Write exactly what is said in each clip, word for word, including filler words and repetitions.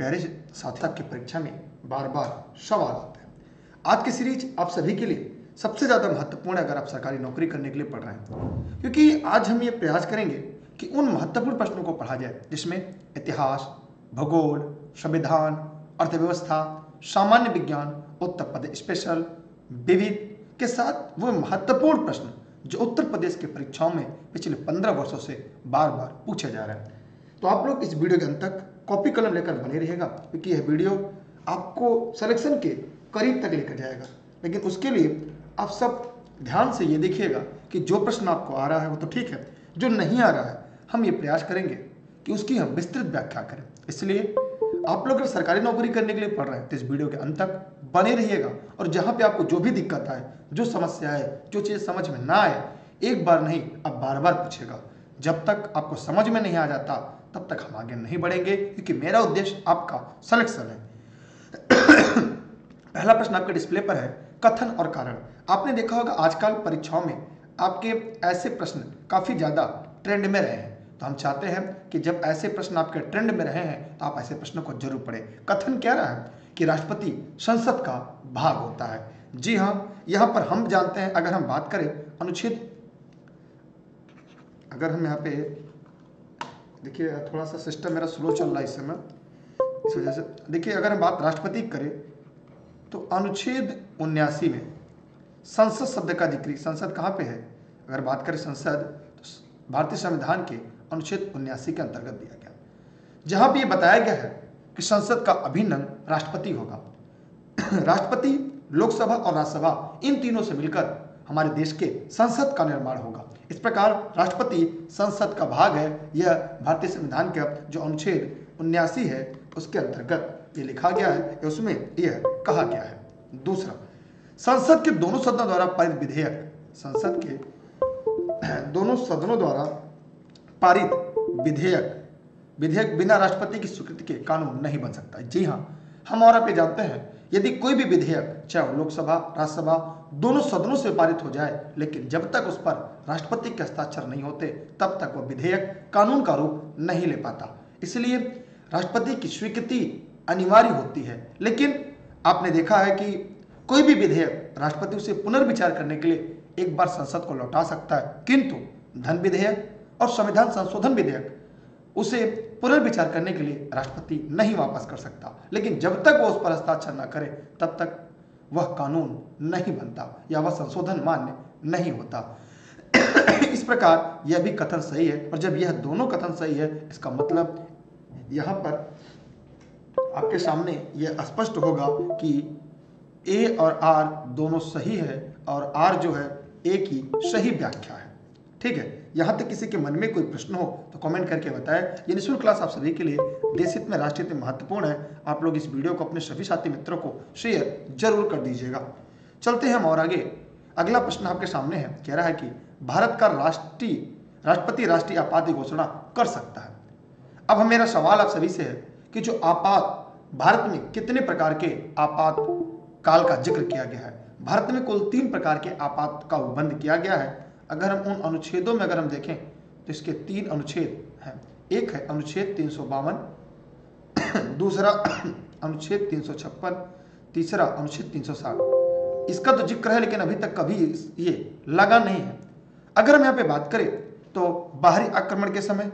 प्यारे साथियों की परीक्षा में बार बार सवाल आते हैं। आज की सीरीज आप सभी के लिए सबसे ज़्यादा महत्वपूर्ण है अगर आप सरकारी नौकरी करने के लिए पढ़ रहे हैं, क्योंकि आज हम ये प्रयास करेंगे कि उन महत्वपूर्ण प्रश्नों को पढ़ा जाए जिसमें इतिहास, भूगोल, संविधान, अर्थव्यवस्था, सामान्य विज्ञान, उत्तर प्रदेश स्पेशल, विविध के साथ वो महत्वपूर्ण प्रश्न जो उत्तर प्रदेश के परीक्षाओं में पिछले पंद्रह वर्षों से बार बार पूछे जा रहे हैं। तो आप लोग इस वीडियो के अंत तक कॉपी कलम लेकर बने रहिएगा, क्योंकि यह वीडियो आपको सिलेक्शन के करीब तक लेकर जाएगा। लेकिन उसके लिए आप सब ध्यान से ये देखिएगा कि जो प्रश्न आपको आ रहा है वो तो ठीक है, जो नहीं आ रहा है हम ये प्रयास करेंगे कि उसकी हम विस्तृत व्याख्या करें। इसलिए आप लोग अगर सरकारी नौकरी करने के लिए पढ़ रहे हैं तो इस वीडियो के अंत तक बने रहिएगा, और जहाँ पे आपको जो भी दिक्कत आए, जो समस्या आए, जो चीज़ समझ में ना आए, एक बार नहीं आप बार बार पूछेगा। जब तक आपको समझ में नहीं आ जाता तब तक हम आगे नहीं बढ़ेंगे, क्योंकि मेरा उद्देश्य आपका सिलेक्शन है। पहला प्रश्न आपके डिस्प्ले पर है, कथन और कारण। आपने देखा होगा आजकल परीक्षाओं में आपके ऐसे प्रश्न काफ़ी ज़्यादा ट्रेंड में रहे हैं, तो हम चाहते हैं कि जब ऐसे प्रश्न आपके ट्रेंड में रहे हैं तो आप ऐसे प्रश्नों को जरूर पढ़ें। कथन क्या रहा है कि राष्ट्रपति संसद का भाग होता है। जी हाँ, यहाँ पर हम जानते हैं, अगर हम बात करें अनुच्छेद, अगर हम यहाँ पे देखिए, थोड़ा सा सिस्टम मेरा स्लो चल रहा है इस समय, इस वजह से देखिए, अगर हम बात राष्ट्रपति की करें तो अनुच्छेद उन्यासी में संसद शब्द का जिक्र, संसद कहाँ पे है, अगर बात करें संसद तो भारतीय संविधान के अनुच्छेद उन्यासी के अंतर्गत दिया गया, जहाँ पे ये बताया गया है कि संसद का अभिन्न अंग राष्ट्रपति होगा। राष्ट्रपति, लोकसभा और राज्यसभा इन तीनों से मिलकर हमारे देश के संसद का निर्माण होगा। इस प्रकार राष्ट्रपति संसद का भाग है। यह भारतीय संविधान के जो अनुच्छेद उन्यासी है उसके अंतर्गत ये लिखा गया है, उसमें यह कहा गया है। दूसरा, संसद के दोनों सदनों द्वारा पारित विधेयक, संसद के दोनों सदनों द्वारा पारित विधेयक विधेयक बिना राष्ट्रपति की स्वीकृति के कानून नहीं बन सकता। जी हाँ, हम और आप ये जानते हैं, यदि कोई भी विधेयक चाहे लोकसभा राज्यसभा दोनों सदनों से पारित हो जाए, लेकिन जब तक उस पर राष्ट्रपति के हस्ताक्षर नहीं होते तब तक वह विधेयक कानून का रूप नहीं ले पाता। इसलिए राष्ट्रपति की स्वीकृति अनिवार्य होती है। लेकिन आपने देखा है कि कोई भी विधेयक राष्ट्रपति उसे पुनर्विचार करने के लिए एक बार संसद को लौटा सकता है, किंतु धन विधेयक और संविधान संशोधन विधेयक उसे पुनर्विचार करने के लिए राष्ट्रपति नहीं वापस कर सकता। लेकिन जब तक वो उस पर हस्ताक्षर न करे तब तक वह कानून नहीं बनता या वह संशोधन मान्य नहीं होता। इस प्रकार यह भी कथन सही है, और जब यह दोनों कथन सही है इसका मतलब यहाँ पर आपके सामने यह स्पष्ट होगा कि ए और आर दोनों सही है, और आर जो है ए की सही व्याख्या है। ठीक है, यहाँ तक किसी के मन में कोई प्रश्न हो तो कमेंट करके बताएं। ये निःशुल्क क्लास आप सभी के लिए देश हित में, राष्ट्र हित में महत्वपूर्ण है। आप लोग इस वीडियो को अपने सभी साथी मित्रों को शेयर जरूर कर दीजिएगा। चलते हैं हम और आगे। अगला प्रश्न आपके सामने है, कह रहा है कि भारत का राष्ट्रीय राष्ट्रपति राष्ट्रीय आपात घोषणा कर सकता है। अब हम मेरा सवाल आप सभी से है कि जो आपात, भारत में कितने प्रकार के आपात काल का जिक्र किया गया है। भारत में कुल तीन प्रकार के आपात का उपबंध किया गया है। अगर हम उन अनुच्छेदों में अगर हम देखें तो इसके तीन अनुच्छेद हैं। एक है अनुच्छेद तीन सौ बावन, दूसरा अनुच्छेद तीन सौ छप्पन, तीसरा अनुच्छेद तीन सौ साठ। इसका तो जिक्र है लेकिन अभी तक कभी ये लगा नहीं है। अगर हम यहाँ पे बात करें तो बाहरी आक्रमण के समय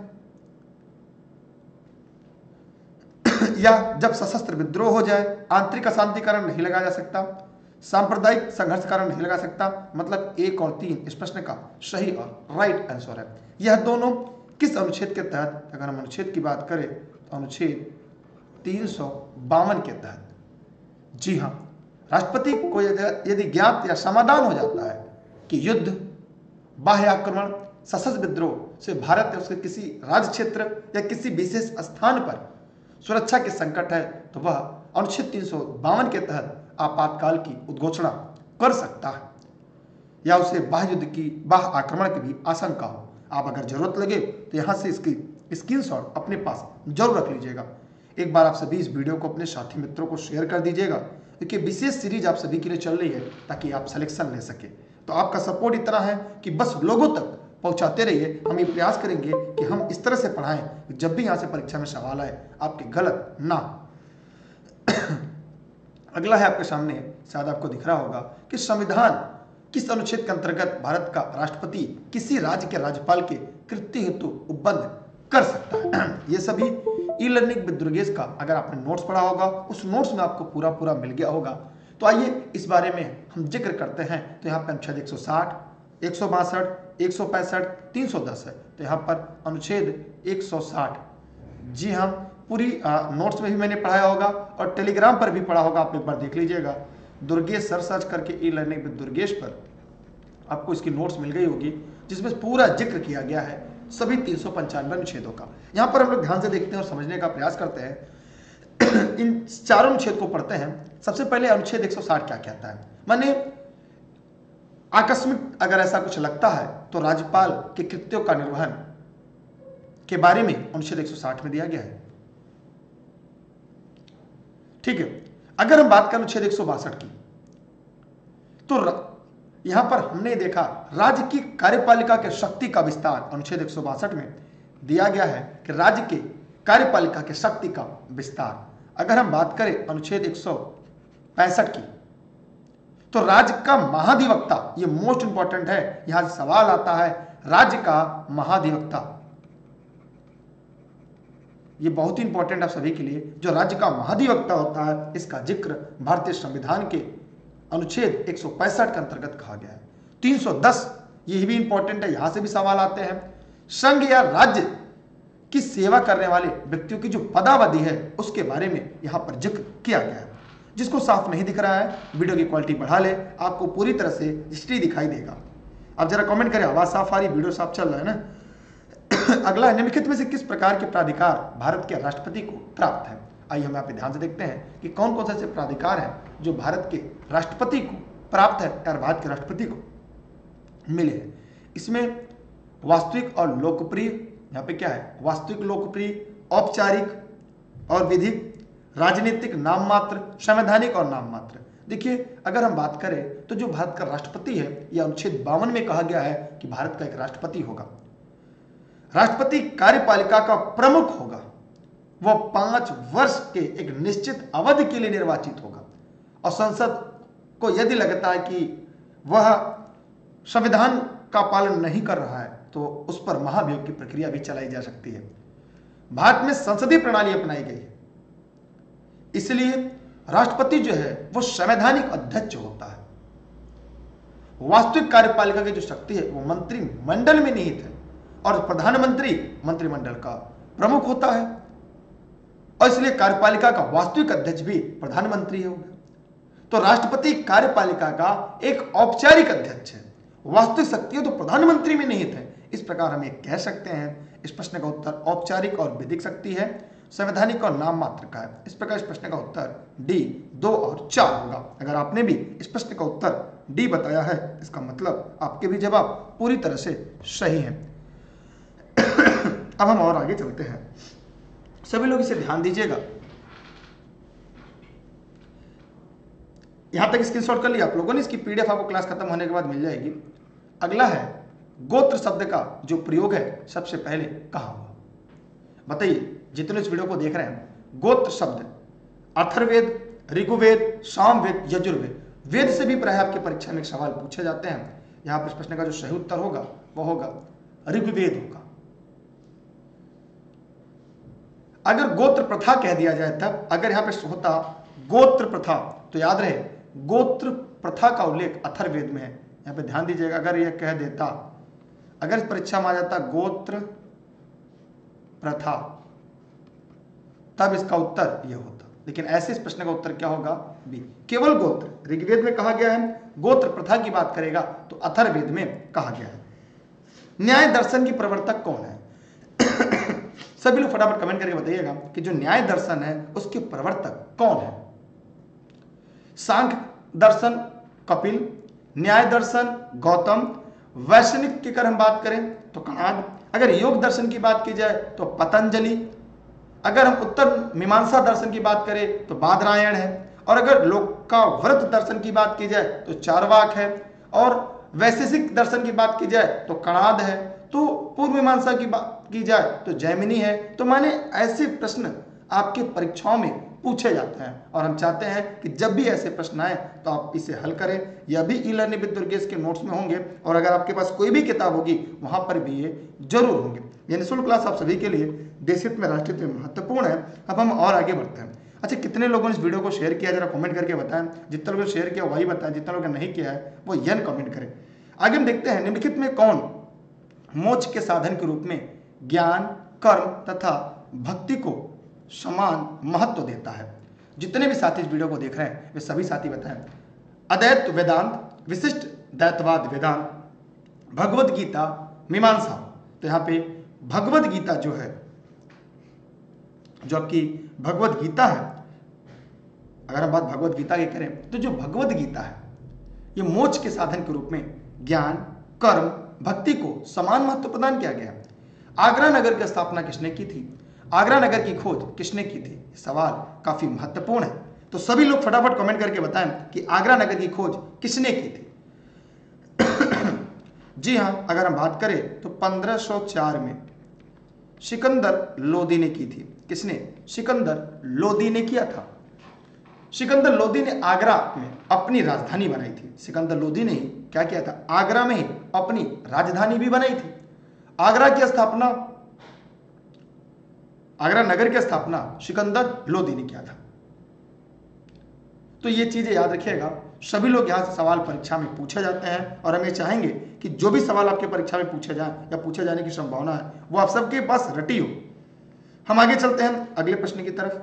या जब सशस्त्र विद्रोह हो जाए, आंतरिक अशांति कारण नहीं लगाया जा सकता, सांप्रदायिक संघर्ष कारण नहीं लगा सकता। मतलब एक और तीन इस प्रश्न का सही और राइट आंसर है। यह दोनों किस अनुच्छेद के तहत, अगर हम अनुच्छेद की बात करें तो अनुच्छेद तीन सौ बावन के तहत। जी हाँ, राष्ट्रपति को यदि ज्ञात या समाधान हो जाता है कि युद्ध, बाह्य आक्रमण, सशस्त्र विद्रोह से भारत या उसके किसी राज्य क्षेत्र या किसी विशेष स्थान पर सुरक्षा के संकट है, तो वह अनुच्छेद तीन सौ बावन के तहत आपातकाल की उद्घोषणा कर सकता है, या उसे बाह्य युद्ध की, बाह्य आक्रमण की भी आशंका हो। आप अगर जरूरत लगे तो यहाँ से इसकी स्क्रीनशॉट अपने पास जरूर रख लीजिएगा। एक बार आप सभी इस वीडियो को अपने साथी मित्रों को शेयर कर दीजिएगा, क्योंकि विशेष सीरीज आप सभी के लिए चल रही है ताकि आप सिलेक्शन ले सके। तो आपका सपोर्ट इतना है कि बस लोगों तक पहुंचाते रहिए। हम ये प्रयास करेंगे कि हम इस तरह से पढ़ाएं कि जब भी यहाँ से परीक्षा में सवाल आए आपके गलत ना। अगला है आपके सामने, शायद आपको दिख रहा होगा कि संविधान किस अनुच्छेद के अंतर्गत भारत का राष्ट्रपति किसी राज्य के राज्यपाल के कृत्य हेतु उपबद्ध कर सकता है। ये सभी ई लर्निंग विद दुर्गेश का अगर आपने नोट्स पढ़ा होगा, उस नोट्स में आपको पूरा पूरा मिल गया होगा। तो आइए इस बारे में हम जिक्र करते हैं। तो यहाँ पर अनुच्छेद एक सौ साठ, एक सौ बासठ, एक सौ पैंसठ, तीन सौ दस है। तो यहाँ पर अनुच्छेद एक सौ साठ, जी हाँ, पूरी आ, नोट्स में भी मैंने पढ़ाया होगा और टेलीग्राम पर भी पढ़ा होगा, आप एक बार देख लीजिएगा। दुर्गेश सर सर्च करके ई लर्निंग विद दुर्गेश पर आपको इसकी नोट्स मिल गई होगी, जिसमें पूरा जिक्र किया गया है सभी तीन सौ पंचानवे अनुच्छेदों का। यहाँ पर हम लोग ध्यान से देखते हैं और समझने का प्रयास करते हैं। इन चारों अनुच्छेद को पढ़ते हैं। सबसे पहले अनुच्छेद एक सौ साठ क्या कहता है। माने आकस्मिक अगर ऐसा कुछ लगता है तो राज्यपाल के कृत्यों का निर्वहन के बारे में अनुच्छेद एक सौ साठ में दिया गया है। ठीक है। अगर हम बात करें अनुच्छेद एक सौ बासठ की, तो यहां पर हमने देखा राज्य की कार्यपालिका के शक्ति का विस्तार अनुच्छेद एक सौ बासठ में दिया गया है कि राज्य के कार्यपालिका के शक्ति का विस्तार। अगर हम बात करें अनुच्छेद एक सौ पैंसठ की, तो राज्य का महाधिवक्ता, ये मोस्ट इंपॉर्टेंट है, यहां सवाल आता है राज्य का महाधिवक्ता, ये बहुत ही इंपॉर्टेंट है सभी के लिए। जो राज्य का महाधिवक्ता होता है, इसका जिक्र भारतीय संविधान के अनुच्छेद एक सौ पैंसठ के अंतर्गत कहा गया है। तीन सौ दस, ये भी इंपॉर्टेंट है, यहां से भी सवाल आते हैं। संघ या राज्य की सेवा करने वाले व्यक्तियों की जो पदावधि है उसके बारे में यहां पर जिक्र किया गया है। जिसको साफ नहीं दिख रहा है, वीडियो की क्वालिटी बढ़ा ले, आपको पूरी तरह से हिस्ट्री दिखाई देगा। अब जरा कमेंट करें, आवाज साफ आ रही, वीडियो साफ चल रहा है ना। अगला, निम्नलिखित में से किस प्रकार के प्राधिकार भारत के राष्ट्रपति को प्राप्त है। आइए हम यहाँ पे ध्यान से देखते हैं कि कौन कौन से ऐसे प्राधिकार हैं जो भारत के राष्ट्रपति को प्राप्त है और भारत के राष्ट्रपति को मिले हैं। इसमें वास्तविक और लोकप्रिय, यहाँ पे क्या है, वास्तविक, लोकप्रिय, औपचारिक और विधिक, राजनीतिक, नाम मात्र, संवैधानिक और नाम मात्र। देखिए, अगर हम बात करें तो जो भारत का राष्ट्रपति है, यह अनुच्छेद बावन में कहा गया है कि भारत का एक राष्ट्रपति होगा। राष्ट्रपति कार्यपालिका का प्रमुख होगा, वह पांच वर्ष के एक निश्चित अवधि के लिए निर्वाचित होगा और संसद को यदि लगता है कि वह संविधान का पालन नहीं कर रहा है तो उस पर महाभियोग की प्रक्रिया भी चलाई जा सकती है। भारत में संसदीय प्रणाली अपनाई गई है, इसलिए राष्ट्रपति जो है वो संवैधानिक अध्यक्ष होता है। वास्तविक कार्यपालिका की जो शक्ति है वो मंत्रिमंडल में निहित है और प्रधानमंत्री मंत्रिमंडल का प्रमुख होता है और इसलिए कार्यपालिका का वास्तविक अध्यक्ष भी प्रधानमंत्री होगा। तो राष्ट्रपति कार्यपालिका का एक औपचारिक अध्यक्ष है, वास्तविक शक्तियां तो प्रधानमंत्री में निहित है। इस प्रकार हम ये कह सकते हैं। इस प्रश्न का उत्तर औपचारिक और विधिक शक्ति है, संवैधानिक और नाम मात्र का है। इस प्रकार इस प्रश्न का उत्तर डी, दो और चार होगा। अगर आपने भी इस प्रश्न का उत्तर डी बताया है, इसका मतलब आपके भी जवाब पूरी तरह से सही है। अब हम और आगे चलते हैं, सभी लोग इसे ध्यान दीजिएगा। यहां तक स्क्रीनशॉट कर लिया आप लोगों ने, इसकी पीडीएफ आपको क्लास खत्म होने के बाद मिल जाएगी। अगला है गोत्र शब्द का जो प्रयोग है सबसे पहले कहां हुआ। बताइए जितने इस वीडियो को देख रहे हैं, गोत्र शब्द अथर्ववेद, ऋग्वेद, सामवेद, यजुर्वेद, वेद से भी प्राय आपके परीक्षा में सवाल पूछे जाते हैं। यहां पर इस प्रश्न का जो सही उत्तर होगा वो होगा ऋग्वेद होगा। अगर गोत्र प्रथा कह दिया जाए तब, अगर यहां पे होता गोत्र प्रथा तो याद रहे गोत्र प्रथा का उल्लेख अथर्ववेद में है। यहां पे ध्यान दीजिएगा, अगर यह कह देता, अगर इस परीक्षा में आ जाता गोत्र प्रथा, तब इसका उत्तर यह होता। लेकिन ऐसे इस प्रश्न का उत्तर क्या होगा, बी, केवल गोत्र। ऋग्वेद में कहा गया है, गोत्र प्रथा की बात करेगा तो अथर्ववेद में कहा गया है। न्याय दर्शन की प्रवर्तक कौन है। सभी लोग फटाफट कमेंट करके बताइएगा कि जो न्याय दर्शन है उसके प्रवर्तक कौन है। सांख्य दर्शन कपिल, न्याय दर्शन गौतम, वैष्णिक की अगर हम बात करें तो कणाद, अगर योग दर्शन की बात की जाए तो पतंजलि, अगर हम उत्तर मीमांसा दर्शन की बात करें तो बादरायण है, और अगर लोकाव्रत दर्शन की बात की जाए तो चारवाक है, और वैशेषिक दर्शन की बात की जाए तो कणाद है, तो पूर्व मीमांसा की बात की जाए तो जैमिनी है। तो माने ऐसे प्रश्न आपके परीक्षाओं में पूछे जाते हैं और हम चाहते हैं कि जब भी ऐसे प्रश्न आए तो आप इसे हल करें। यह भी ई लर्निंग विद दुर्गेश के नोट्स में होंगे और अगर आपके पास कोई भी किताब होगी वहां पर भी ये जरूर होंगे। ये निःशुल्क क्लास आप सभी के लिए देश हित में राष्ट्र हित में महत्वपूर्ण है। अब हम और आगे बढ़ते हैं। अच्छा, कितने लोगों ने इस वीडियो को शेयर किया जरा कमेंट करके बताएं। जितने लोगों ने शेयर किया वही बताएं, जितने लोगों ने नहीं किया है वो यन कमेंट करें। आगे हम देखते हैं निम्नलिखित में कौन मोक्ष के साधन के रूप में ज्ञान, कर्म तथा भक्ति को समान महत्व देता है। जितने भी साथी इस वीडियो को देख रहे हैं वे सभी साथी बताएं। अद्वैत वेदांत, विशिष्ट द्वैतवाद वेदांत, भगवत गीता, मीमांसा। तो यहाँ पे भगवत गीता जो है, जो आपकी भगवत गीता है, अगर हम बात भगवत गीता की करें तो जो भगवत गीता है ये मोक्ष के साधन के रूप में ज्ञान, कर्म, भक्ति को समान महत्व प्रदान किया गया। आगरा नगर की स्थापना किसने की थी? आगरा नगर की खोज किसने की थी? सवाल काफी महत्वपूर्ण है, तो सभी लोग फटाफट कमेंट करके बताएं कि आगरा नगर की खोज किसने की थी। जी हां, अगर हम बात करें तो पंद्रह सौ चार में सिकंदर लोदी ने की थी। किसने? सिकंदर लोदी ने किया था। सिकंदर लोदी ने आगरा में अपनी राजधानी बनाई थी। सिकंदर लोदी ने ही क्या किया था? आगरा में ही अपनी राजधानी भी बनाई थी। आगरा की स्थापना, आगरा नगर की स्थापना सिकंदर लोदी ने किया था। तो ये चीजें याद रखिएगा। सभी लोग यहां से सवाल परीक्षा में पूछे जाते हैं और हम ये चाहेंगे कि जो भी सवाल आपके परीक्षा में पूछे जाए या पूछे जाने की संभावना है वो आप सबके पास रटी हो। हम आगे चलते हैं अगले प्रश्न की तरफ।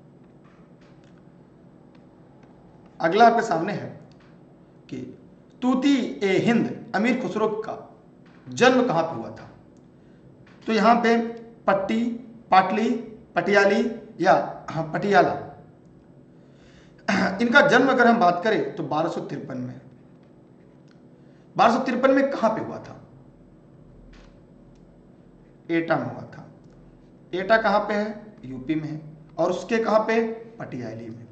अगला आपके सामने है कि तूती ए हिंद अमीर खुसरो का जन्म कहां पे हुआ था? तो यहां पे पट्टी, पाटली, पटियाली या हाँ पटियाला, इनका जन्म अगर हम बात करें तो बारह सौ तिरपन में बारह सौ तिरपन में कहां पे हुआ था? एटा में हुआ था। एटा कहां पे है? यूपी में है। और उसके कहां पे? पटियाली में।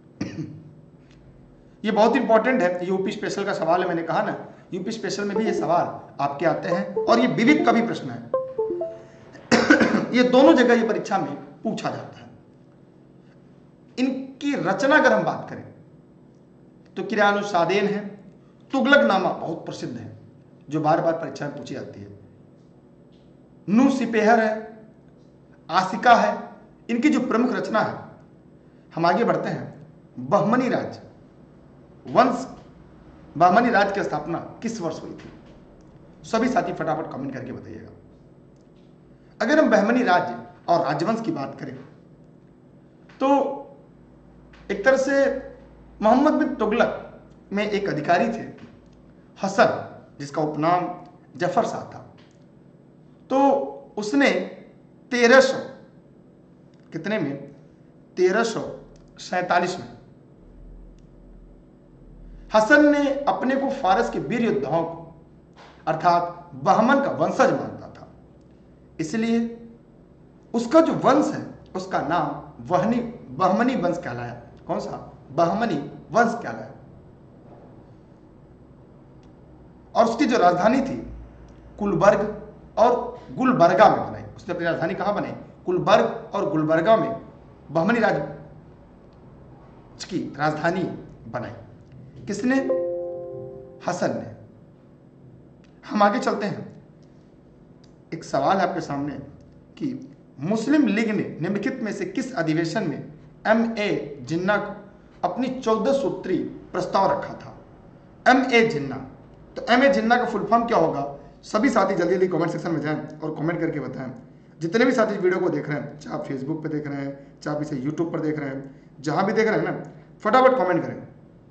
ये बहुत इंपॉर्टेंट है, यूपी स्पेशल का सवाल है। मैंने कहा ना यूपी स्पेशल में भी ये सवाल आपके आते हैं और ये विविध का भी प्रश्न है। ये दोनों जगह ये परीक्षा में पूछा जाता है। इनकी रचना अगर हम बात करें तो किरयानुसादेन है, तुगलक नामा बहुत प्रसिद्ध है जो बार बार परीक्षा में पूछी जाती है, नू सिपेहर है, आसिका है। इनकी जो प्रमुख रचना है, हम आगे बढ़ते हैं। बहमनी राज वंश, बहमनी राज की स्थापना किस वर्ष हुई थी? सभी साथी फटाफट कमेंट करके बताइएगा। अगर हम बहमनी राज्य और राजवंश की बात करें तो एक तरह से मोहम्मद बिन तुगलक में एक अधिकारी थे हसन, जिसका उपनाम जफर शाह था। तो उसने तेरह सौ कितने में तेरह सौ सैतालीस में हसन ने अपने को फारस के वीर योद्धाओं को अर्थात बहमन का वंशज मानता था, इसलिए उसका जो वंश है उसका नाम वहनी बहमनी वंश कहलाया। कौन सा? बहमनी वंश कहलाया। और उसकी जो राजधानी थी कुलबर्ग और गुलबर्गा में बनाई। उसने अपनी राजधानी कहां बनाई? कुलबर्ग और गुलबर्गा में बहमनी राज की राजधानी बनाई। किसने? हसन ने। हम आगे चलते हैं। एक सवाल है आपके सामने कि मुस्लिम लीग ने निम्नलिखित में से किस अधिवेशन में एम ए जिन्ना को अपनी चौदह सूत्री प्रस्ताव रखा था? एम ए जिन्ना, तो एम ए जिन्ना का फुल फॉर्म क्या होगा? सभी साथी जल्दी जल्दी कमेंट सेक्शन में जाएं और कमेंट करके बताएं। जितने भी साथी वीडियो को देख रहे हैं, चाहे आप फेसबुक पे देख रहे हैं, चाहे आप इसे यूट्यूब पर देख रहे हैं, जहां भी देख रहे हैं ना, फटाफट कमेंट करें।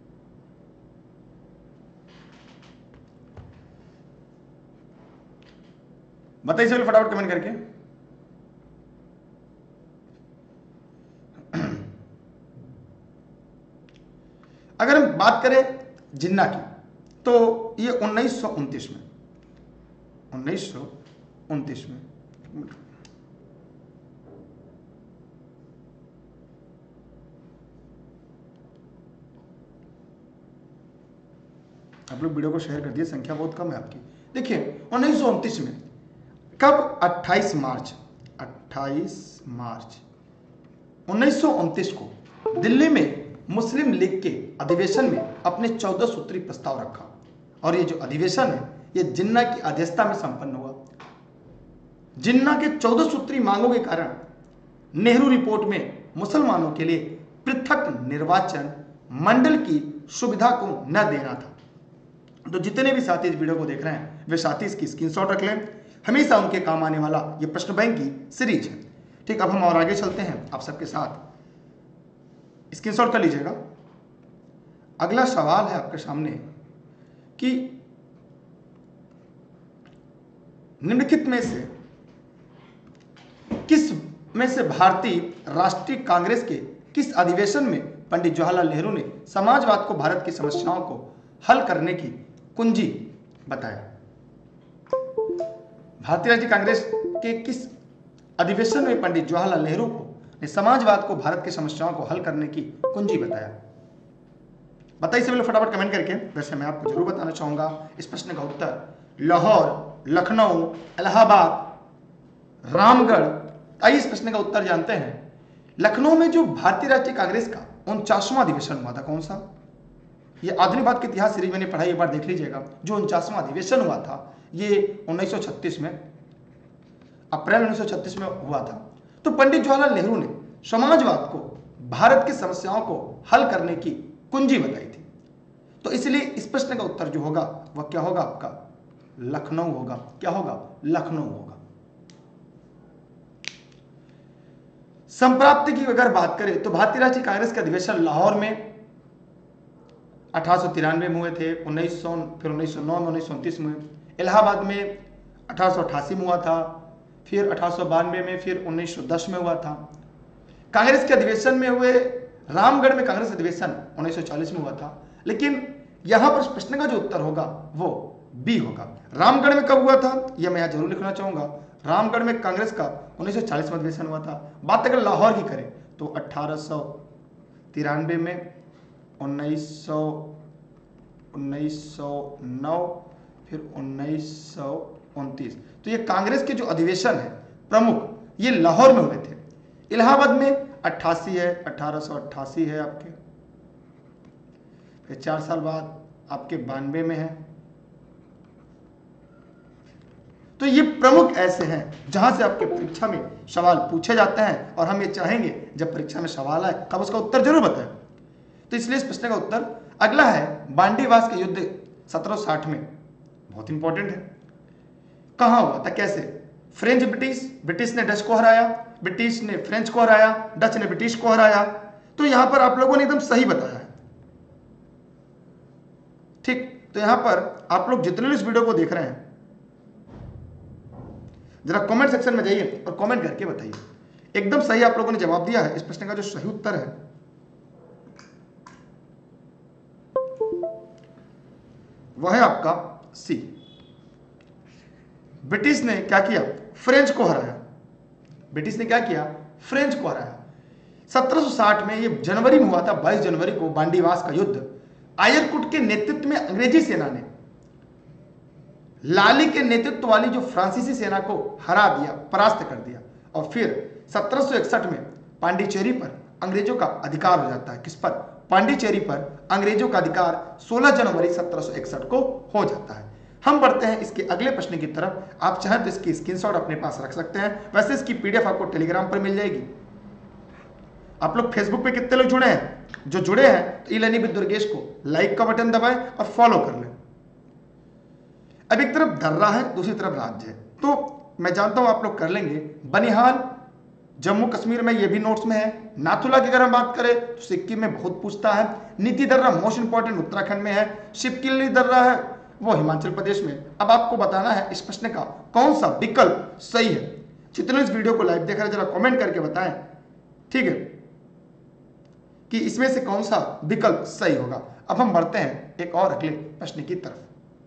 बताइए चलो फटाफट कमेंट करके। अगर हम बात करें जिन्ना की तो ये उन्नीस सौ उनतीस में उन्नीस सौ उनतीस में आप लोग वीडियो को शेयर कर दिए, संख्या बहुत कम है आपकी। देखिए उन्नीस सौ उनतीस में कब? अट्ठाईस मार्च अट्ठाईस मार्च उन्नीस सौ उनतीस को दिल्ली में मुस्लिम लीग के अधिवेशन में अपने चौदह सूत्री प्रस्ताव रखा और ये जो अधिवेशन है ये जिन्ना की अध्यक्षता में संपन्न हुआ। जिन्ना के चौदह सूत्री मांगों के कारण नेहरू रिपोर्ट में मुसलमानों के लिए पृथक निर्वाचन मंडल की सुविधा को न देना था। तो जितने भी साथी इस वीडियो को देख रहे हैं वे साथी इसकी स्क्रीनशॉट रख लें, हमेशा उनके काम आने वाला ये प्रश्न बैंक की सीरीज है। ठीक, अब हम और आगे चलते हैं आप सबके साथ, स्क्रीनशॉट कर लीजिएगा। अगला सवाल है आपके सामने कि निम्नलिखित में से किस में से भारतीय राष्ट्रीय कांग्रेस के किस अधिवेशन में पंडित जवाहरलाल नेहरू ने समाजवाद को भारत की समस्याओं को हल करने की कुंजी बताया? भारतीय राष्ट्रीय कांग्रेस के किस अधिवेशन में पंडित जवाहरलाल नेहरू को ने समाजवाद को भारत की समस्याओं को हल करने की कुंजी बताया? बताइए से पहले फटाफट कमेंट करके। वैसे मैं आपको जरूर बताना चाहूंगा इस प्रश्न का उत्तर लाहौर, लखनऊ, इलाहाबाद, रामगढ़। आइए इस प्रश्न का उत्तर जानते हैं। लखनऊ में जो भारतीय राष्ट्रीय कांग्रेस का उनचासवां अधिवेशन हुआ था, कौन सा? ये आधुनिक भारत के इतिहास सीरीज मैंने पढ़ाई, एक बार देख लीजिएगा। जो उनचासवां अधिवेशन हुआ था ये उन्नीस सौ छत्तीस में, अप्रैल उन्नीस सौ छत्तीस में हुआ था। तो पंडित जवाहरलाल नेहरू ने समाजवाद को भारत की समस्याओं को हल करने की कुंजी बताई थी। तो इसलिए इस प्रश्न का उत्तर जो होगा वह क्या होगा? आपका लखनऊ होगा। क्या होगा? लखनऊ होगा। संप्राप्ति की अगर बात करें तो भारतीय राष्ट्रीय कांग्रेस के अधिवेशन लाहौर में अठारह सौ तिरानवे में हुए थे, उन्नीस सौ फिर उन्नीस सौ नौ में, उन्नीस सौ उनतीस में। इलाहाबाद में अठारह सौ अट्ठासी में हुआ था, फिर अठारह सौ बानवे में, फिर उन्नीस सौ दस में हुआ था। कांग्रेस के अधिवेशन में हुए रामगढ़ में कांग्रेस अधिवेशन उन्नीस सौ चालीस में हुआ था। लेकिन यहां पर प्रश्न का जो उत्तर होगा वो बी होगा। रामगढ़ में कब हुआ था यह मैं यहां जरूर लिखना चाहूंगा। रामगढ़ में कांग्रेस का उन्नीस सौ चालीस में अधिवेशन हुआ था। बात अगर लाहौर की करें तो अठारह सौ तिरानवे में, उन्नीस सौ उन्नीस सौ नौ, फिर उन्नीस सौ उनतीस। तो ये कांग्रेस के जो अधिवेशन है प्रमुख ये लाहौर में हुए थे। इलाहाबाद में अट्ठासी है, अठारह सौ अट्ठासी है आपके, फिर चार साल बाद आपके बानवे में है। तो ये प्रमुख ऐसे हैं जहां से आपके परीक्षा में सवाल पूछे जाते हैं और हम ये चाहेंगे जब परीक्षा में सवाल आए तब उसका उत्तर जरूर बताएं। तो इसलिए इस प्रश्न का उत्तर अगला है बांडीवास के युद्ध सत्रह सौ साठ में, बहुत इंपॉर्टेंट है। कहां हुआ था, कैसे? फ्रेंच ब्रिटिश, ब्रिटिश ने डच को हराया, ब्रिटिश ने फ्रेंच को हराया, डच ने ब्रिटिश को हराया। तो यहां पर आप लोगों ने एकदम सही बताया है। ठीक, तो यहां पर आप लोग जितने भी इस वीडियो को देख रहे हैं जरा कमेंट सेक्शन में जाइए और कमेंट करके बताइए एकदम सही आप लोगों ने जवाब दिया है। इस प्रश्न का जो सही उत्तर है वह है आपका सी। ब्रिटिश ने क्या किया? फ्रेंच को हराया। ब्रिटिश ने क्या किया? फ्रेंच को हराया। सत्रह सौ साठ में ये जनवरी में हुआ था, बाईस जनवरी को बांडीवास का युद्ध। आयरकुट के नेतृत्व में अंग्रेजी सेना ने लाली के नेतृत्व वाली जो फ्रांसीसी सेना को हरा दिया, परास्त कर दिया। और फिर सत्रह सौ इकसठ में पांडिचेरी पर अंग्रेजों का अधिकार हो जाता है। किस पर? पांडिचेरी पर अंग्रेजों का अधिकार सोलह जनवरी सत्रह सौ इकसठ को हो जाता है। हम बढ़ते हैं इसके अगले प्रश्न की तरफ। आप चाहें तो इसकी स्क्रीनशॉट अपने पास रख सकते हैं। वैसे इसकी पीडीएफ आपको टेलीग्राम पर मिल जाएगी। आप लोग फेसबुक पे कितने लोग जुड़े हैं? जो जुड़े हैं तो ई लर्निंग विद दुर्गेश को लाइक का बटन दबाएं और फॉलो कर लें। अब एक तरफ दर्रा है, दूसरी तरफ राज्य है, तो मैं जानता हूं आप लोग कर लेंगे। बनिहाल जम्मू कश्मीर में, ये भी नोट्स में है। नाथुला की अगर हम बात करें तो सिक्किम में बहुत पूछता है। नीति दर्रा मोस्ट इंपॉर्टेंट उत्तराखंड में है। शिवकिली दर्रा है वो हिमाचल प्रदेश में। अब आपको बताना है इस प्रश्न का कौन सा विकल्प सही है। जितने इस वीडियो को लाइव देख रहे हैं जरा कमेंट करके बताएं, ठीक है, कि इसमें से कौन सा विकल्प सही होगा। अब हम बढ़ते हैं एक और अगले प्रश्न की तरफ।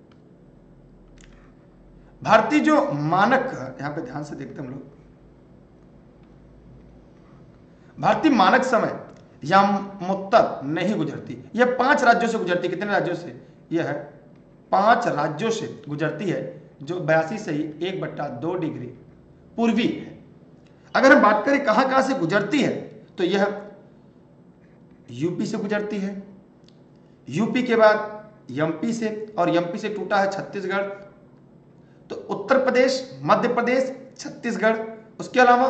भारतीय जो मानक, यहां पे ध्यान से देखते हम लोग, भारतीय मानक समय यामुत्तर नहीं गुजरती। यह पांच राज्यों से गुजरती। कितने राज्यों से? यह है पांच राज्यों से गुजरती है, जो बयासी से ही एक बट्टा दो डिग्री पूर्वी है। अगर हम बात करें कहां कहां से गुजरती है तो यह यूपी से गुजरती है, यूपी के बाद एमपी से, और एमपी से टूटा है छत्तीसगढ़। तो उत्तर प्रदेश, मध्य प्रदेश, छत्तीसगढ़, उसके अलावा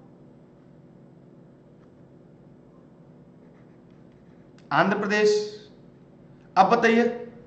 आंध्र प्रदेश। अब बताइए,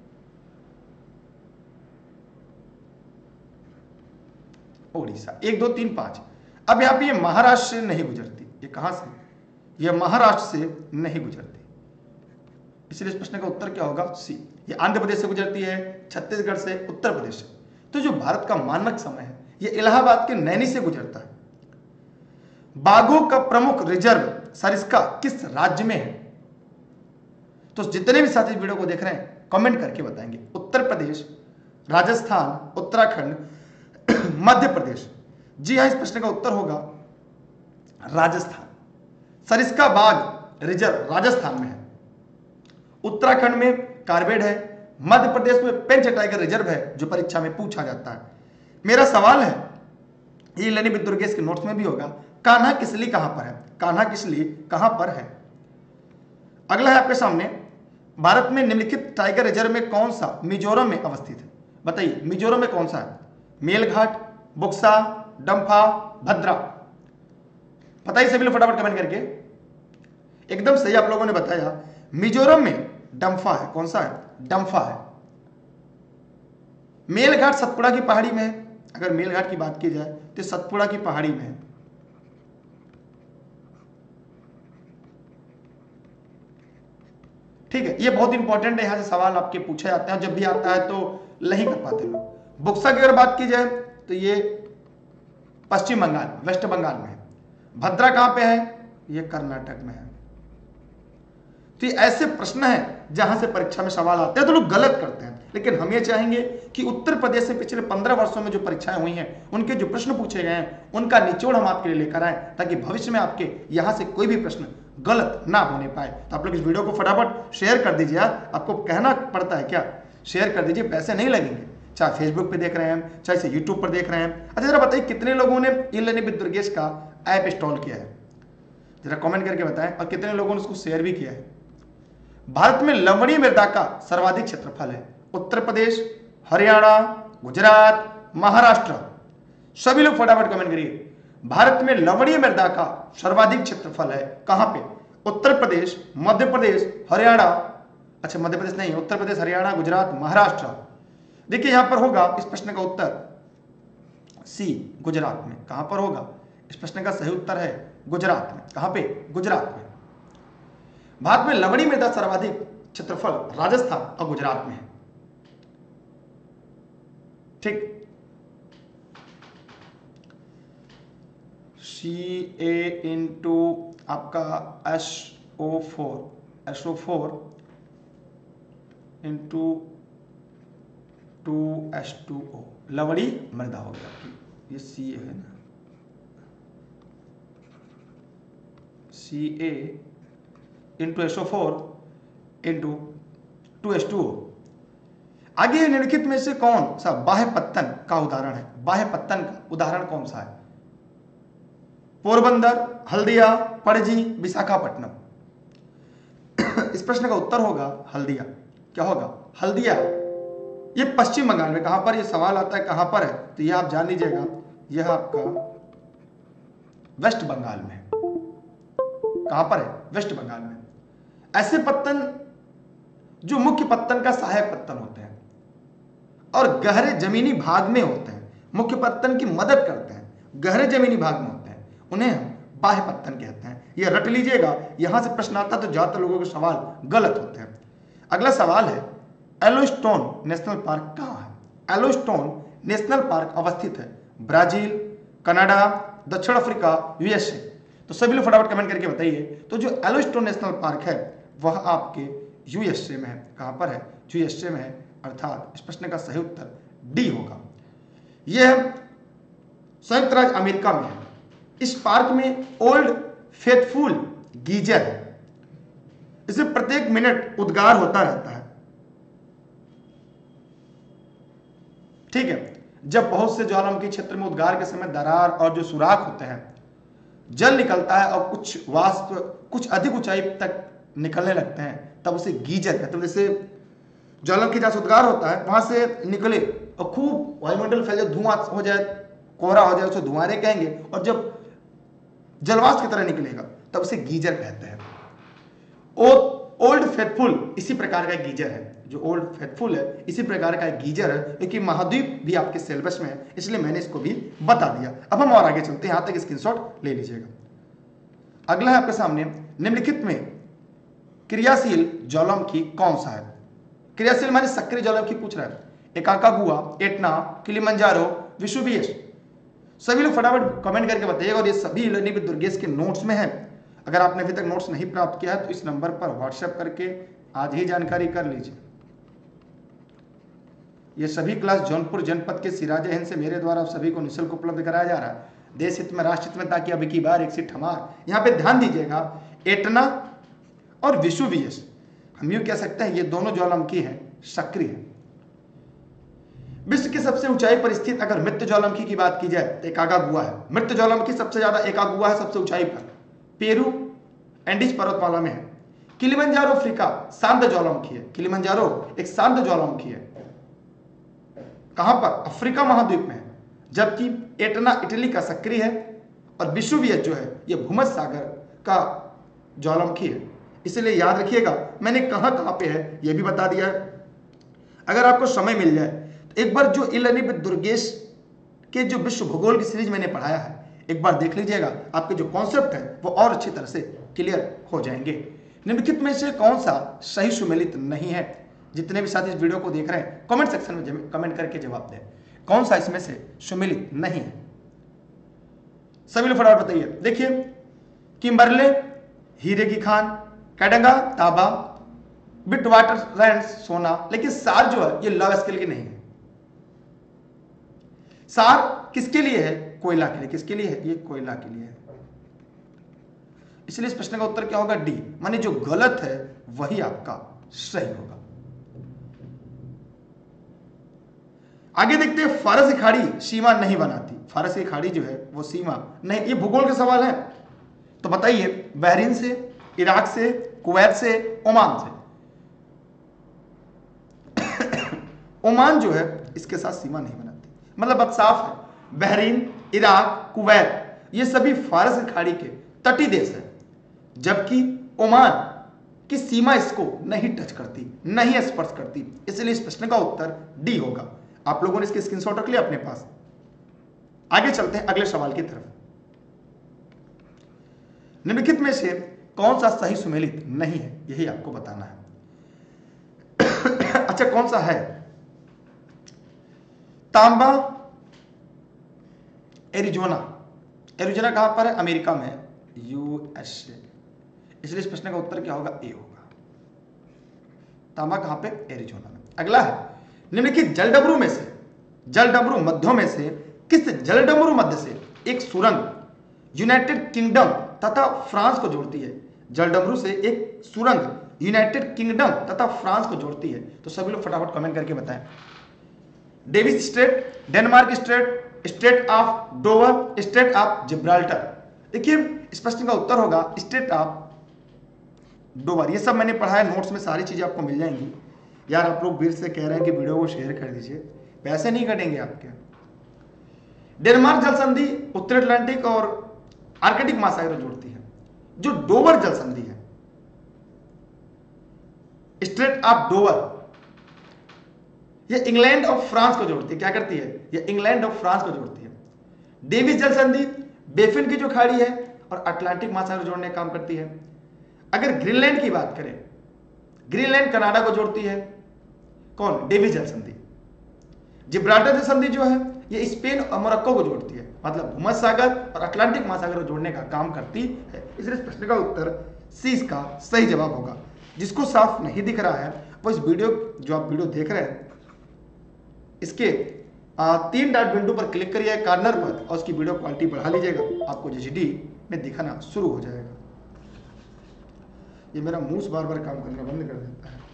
ओडिशा। एक दो तीन पांच। अब यहां पे ये महाराष्ट्र से नहीं गुजरती। ये कहां से? ये महाराष्ट्र से नहीं गुजरती, इसलिए इस प्रश्न का उत्तर क्या होगा? सी। ये आंध्र प्रदेश से गुजरती है, छत्तीसगढ़ से, उत्तर प्रदेश से। तो जो भारत का मानक समय है ये इलाहाबाद के नैनी से गुजरता है। बाघों का प्रमुख रिजर्व सरिस्का किस राज्य में है? तो जितने भी साथी वीडियो को देख रहे हैं कमेंट करके बताएंगे। उत्तर प्रदेश, राजस्थान, उत्तराखंड, मध्य प्रदेश। जी हां, इस प्रश्न का उत्तर होगा राजस्थान। सरिस्का बाघ रिजर्व राजस्थान में है, उत्तराखंड में कार्बेट है, मध्य प्रदेश में पेंच टाइगर रिजर्व है, जो परीक्षा में पूछा जाता है। मेरा सवाल है, ये लर्निंग विद दुर्गेश के नोट्स में भी होगा, कान्हा किसली कहां पर है? कान्हा किसली कहां पर है? अगला है आपके सामने, भारत में निम्नलिखित टाइगर रिजर्व में कौन सा मिजोरम में अवस्थित है? बताइए, मिजोरम में कौन सा है? मेलघाट, बुक्सा, डंफा, भद्रा। बताइए सभी लोग फटाफट कमेंट करके। एकदम सही आप लोगों ने बताया, मिजोरम में डंफा है। कौन सा है? डंफा है। मेलघाट सतपुड़ा की पहाड़ी में है। अगर मेलघाट की बात की जाए तो सतपुड़ा की पहाड़ी में है। ठीक है, ये बहुत इंपॉर्टेंट है, यहां से सवाल आपके पूछे जाते हैं, जब भी आता है तो नहीं कर पाते लोग। बुक्सा की अगर बात की जाए तो ये पश्चिम बंगाल, वेस्ट बंगाल में है। भद्रा कहां पे है? ये कर्नाटक में है। तो ये ऐसे प्रश्न हैं जहां से परीक्षा में सवाल आते हैं तो लोग गलत करते हैं, लेकिन हम ये चाहेंगे कि उत्तर प्रदेश से पिछले पंद्रह वर्षों में जो परीक्षाएं हुई हैं उनके जो प्रश्न पूछे गए हैं उनका निचोड़ हम आपके लिए लेकर आए, ताकि भविष्य में आपके यहां से कोई भी प्रश्न गलत ना होने पाए। तो आप लोग इस वीडियो को फटाफट शेयर कर दीजिए। यार, आपको कहना पड़ता है क्या? शेयर कर दीजिए, पैसे नहीं लगेंगे। चाहे फेसबुक पे देख रहे हैं, चाहे से यूट्यूब पर देख रहे हैं। अच्छा, जरा बताइए कितने लोगों ने ई लर्निंग विद दुर्गेश का ऐप इंस्टॉल किया है? जरा कमेंट करके बताएं, और कितने लोगों ने उसको शेयर भी किया है? भारत में लवणीय मृदा का सर्वाधिक क्षेत्रफल है? उत्तर प्रदेश, हरियाणा, गुजरात, महाराष्ट्र। सभी लोग फटाफट कमेंट करिए। भारत में लवणीय मृदा का सर्वाधिक क्षेत्रफल है कहां पे? उत्तर प्रदेश, मध्य प्रदेश, हरियाणा। अच्छा, मध्य प्रदेश नहीं, उत्तर प्रदेश, हरियाणा, गुजरात, महाराष्ट्र। देखिए यहां पर होगा इस प्रश्न का उत्तर सी, गुजरात में। कहां पर होगा? इस प्रश्न का सही उत्तर है गुजरात में। कहां पे? गुजरात में। भारत में लवणीय मृदा सर्वाधिक क्षेत्रफल राजस्थान और गुजरात में है। ठीक, सी ए इंटू आपका S O four, S O four into two S two O, लवणीय मृदा हो गया। ये सी ए है ना, C A into S O four into two S two O. आगे निम्नलिखित में से कौन सा बाह्य पत्तन का उदाहरण है? बाह्य पत्तन का उदाहरण कौन सा है? पोरबंदर, हल्दिया, पणजी, विशाखापट्टनम। इस प्रश्न का उत्तर होगा हल्दिया। क्या होगा? हल्दिया। ये पश्चिम बंगाल में। कहां पर? ये सवाल आता है कहां पर है, तो ये आप जान लीजिएगा, यह आपका वेस्ट बंगाल में है। कहां पर है? वेस्ट बंगाल में। ऐसे पत्तन जो मुख्य पत्तन का सहायक पत्तन होते हैं और गहरे जमीनी भाग में होते हैं, मुख्य पत्तन की मदद करते हैं, गहरे जमीनी भाग में होते हैं, उन्हें हम बाह्य पत्तन कहते हैं। यह रट लीजिएगा, यहां से प्रश्न आता तो ज्यादातर लोगों के सवाल गलत होते हैं। अगला सवाल है, येलोस्टोन नेशनल पार्क कहां है? येलोस्टोन नेशनल पार्क अवस्थित है ब्राजील, कनाडा, दक्षिण अफ्रीका, यूएसए। तो सभी लोग फटाफट कमेंट करके बताइए। तो जो येलोस्टोन नेशनल पार्क है वह आपके यूएसए में है। कहां पर है? यूएसए में है, अर्थात इस प्रश्न का सही उत्तर डी होगा। यह संयुक्त राज्य अमेरिका में है। इस पार्क में ओल्ड फेथफुल गीजर है। इसमें प्रत्येक मिनट उद्गार होता रहता है। ठीक है, जब बहुत से ज्वालामुखी क्षेत्र में उद्गार के समय दरार और जो सुराख होते हैं, जल निकलता है और कुछ वाष्प कुछ अधिक ऊंचाई तक निकलने लगते हैं तब उसे गीजर कहते हैं। जैसे ज्वालामुखी जहाँ से उद्गार होता है वहां से निकले और खूब वायुमंडल फैल जाए, धुआं हो जाए, कोहरा हो जाए, उसे धुआंरे कहेंगे, और जब जलवाष्प की तरह निकलेगा तब उसे गीजर कहते हैं। ओल्ड फेथफुल इसी प्रकार का गीजर है, जो ओल्ड फेथफुल है इसी प्रकार का गीजर है, क्योंकि महाद्वीप भी आपके सिलेबस में है इसलिए मैंने इसको भी बता दिया। अब हम और आगे चलते हैं, यहां तक स्क्रीनशॉट ले लीजिएगा। अगला है आपके सामने, निम्नलिखित में क्रियाशील ज्वालामुखी कौन सा है? क्रियाशील माने सक्रिय ज्वालामुखी पूछ रहा है। एकाकागुआ, एटना, किलिमंजारो, वेसुवियस। सभी लोग फटाफट कमेंट करके बताइएगा, और ये सभी इलर्निंग विद दुर्गेश के नोट्स में है। अगर आपने अभी तक नोट्स नहीं प्राप्त किया है तो इस नंबर पर व्हाट्सएप करके आज ही जानकारी कर लीजिए। ये सभी क्लास जौनपुर जनपद के सिराज हिंद से मेरे द्वारा सभी को निःशुल्क उपलब्ध कराया जा रहा है, देश हित में, राष्ट्र हित में, ताकि अब की बार एक सीट हमार। यहाँ पे ध्यान दीजिएगा, एटना और वेसुवियस, हम यूं कह सकते हैं ये दोनों ज्वालामुखी हैं सक्रिय है। विश्व की सबसे ऊंचाई पर स्थित अगर मृत ज्वालामुखी की बात की जाए तो एकाकागुआ है। मृत ज्वालामुखी सबसे ज्यादा एकाकागुआ है, सबसे ऊंचाई पर, पेरू एंडीज पर्वतमाला में है। किलिमंजारो अफ्रीका शांत ज्वालामुखी है, किलिमंजारो एक शांत ज्वालामुखी है, कहां पर? अफ्रीका महाद्वीप में है। जबकि एटना इटली का सक्रिय है, और वेसुवियस जो है ये भूमध्य सागर का ज्वालामुखी है। इसलिए याद रखिएगा मैंने कहां कहां पे है ये भी बता दिया है। अगर आपको समय मिल जाए तो एक बार जो इलर्निंग विद दुर्गेश के जो विश्व भूगोल की सीरीज मैंने पढ़ाया है एक बार देख लीजिएगा, आपके जो कॉन्सेप्ट है वो और अच्छी तरह से क्लियर हो जाएंगे। निम्नलिखित में से कौन सा सही सुमेलित नहीं है? जितने भी साथी इस वीडियो को देख रहे हैं कमेंट सेक्शन में कमेंट करके जवाब दें, कौन सा इसमें से सुमेलित नहीं है? सभी लोग फटाफट बताइए। देखिए, किम्बरले हीरे की खान, कैडंगा तांबा, बिट वाटर रैंड सोना, लेकिन सार जो है ये लव स्केल की नहीं है। सार किसके लिए है? कोयला के लिए। किसके लिए है? ये कोयला के लिए है। इसलिए इस प्रश्न का उत्तर क्या होगा? डी, माने जो गलत है वही आपका सही होगा। आगे देखते हैं, फारस की खाड़ी सीमा नहीं बनाती। फारस की खाड़ी जो है वो सीमा नहीं, ये भूगोल के सवाल है। तो बताइए, बहरीन से, इराक से, कुवैत से, ओमान से। ओमान जो है इसके साथ सीमा नहीं बनाती, मतलब अब साफ है, बहरीन, इराक, कुवैत ये सभी फारस की खाड़ी के तटीय देश है, जबकि ओमान की सीमा इसको नहीं टच करती, नहीं स्पर्श करती। इसलिए इस प्रश्न का उत्तर डी होगा। आप लोगों ने इसके स्क्रीनशॉट रख लिया अपने पास। आगे चलते हैं अगले सवाल की तरफ। निम्नलिखित में से कौन सा सही सुमेलित नहीं है, यही आपको बताना है। अच्छा, कौन सा है? तांबा एरिजोना। एरिजोना कहां पर है? अमेरिका में, यूएसए। इसलिए इस प्रश्न का उत्तर क्या होगा? ए होगा। तांबा कहां पे? एरिजोना में। अगला है, निम्नलिखित जलडमरू में से, जलडमरू मध्यों में से किस जलडमरू मध्य से एक सुरंग यूनाइटेड किंगडम तथा फ्रांस को जोड़ती है? जलडमरू से एक सुरंग यूनाइटेड किंगडम तथा फ्रांस को जोड़ती है। तो सभी लोग फटाफट कमेंट करके बताएं। Davis Strait, Denmark Strait, Strait of Dover, Strait of Gibraltar. देखिए, इस प्रश्न का उत्तर होगा स्ट्रेट ऑफ डोवर। ये सब मैंने पढ़ा है, नोट्स में सारी चीजें आपको मिल जाएंगी। यार आप लोग वीर से कह रहे हैं कि वीडियो को शेयर कर दीजिए, पैसे नहीं कटेंगे आपके। डेनमार्क जल संधि उत्तर अटलांटिक और आर्कटिक महासागर जोड़ती है। जो डोवर जल संधि है, स्ट्रेट ऑफ डोवर, ये इंग्लैंड और फ्रांस को जोड़ती है। क्या करती है? ये इंग्लैंड और फ्रांस को जोड़ती है। डेविस जल संधि बेफिन की जो खाड़ी है और अटलांटिक महासागर जोड़ने का काम करती है। अगर ग्रीनलैंड की बात करें, ग्रीनलैंड कनाडा को जोड़ती है। कौन? डेविस जल संधि। जिब्राल्टर जल संधि जो है ये स्पेन और मोरक्को को जोड़ती है, मतलब भूमध्य सागर और अटलांटिक महासागर को जोड़ने का काम करती है। इसलिए इस प्रश्न का उत्तर सी इसका सही जवाब होगा। जिसको साफ नहीं दिख रहा है वो इस वीडियो, जो आप वीडियो देख रहे हैं, इसके आ, तीन डॉट बिंदु पर क्लिक करिए कॉर्नर पर और उसकी वीडियो क्वालिटी बढ़ा लीजिएगा, आपको एचडी में दिखाना शुरू हो जाएगा। ये मेरा मूस बार बार काम करना बंद कर देता है।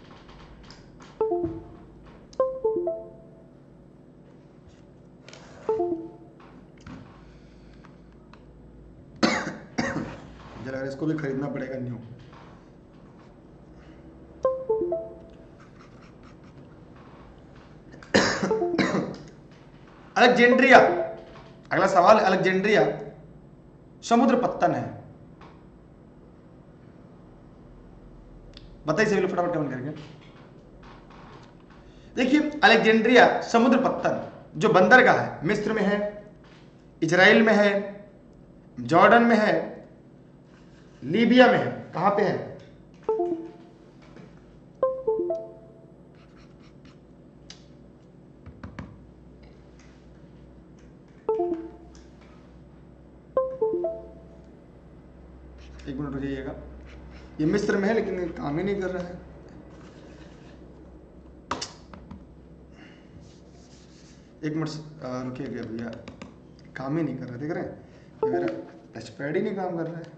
जरा इसको भी खरीदना पड़ेगा न्यू। अलेक्जेंड्रिया, अगला सवाल है, अलेक्जेंड्रिया समुद्र पत्तन है। बताइए सभी लोग फटाफट कमेंट करके। देखिए अलेक्जेंड्रिया समुद्र पत्तन जो बंदरगाह है, मिस्र में है, इजराइल में है, जॉर्डन में है, लीबिया में है। कहां पे है? एक मिनट रुकिएगा, ये मिस्र में है लेकिन ये काम ही नहीं कर रहा है। एक मिनट रुकिएगा भैया, काम ही नहीं कर रहा, देख रहे हैं ये मेरा टच पैड ही नहीं काम कर रहा है।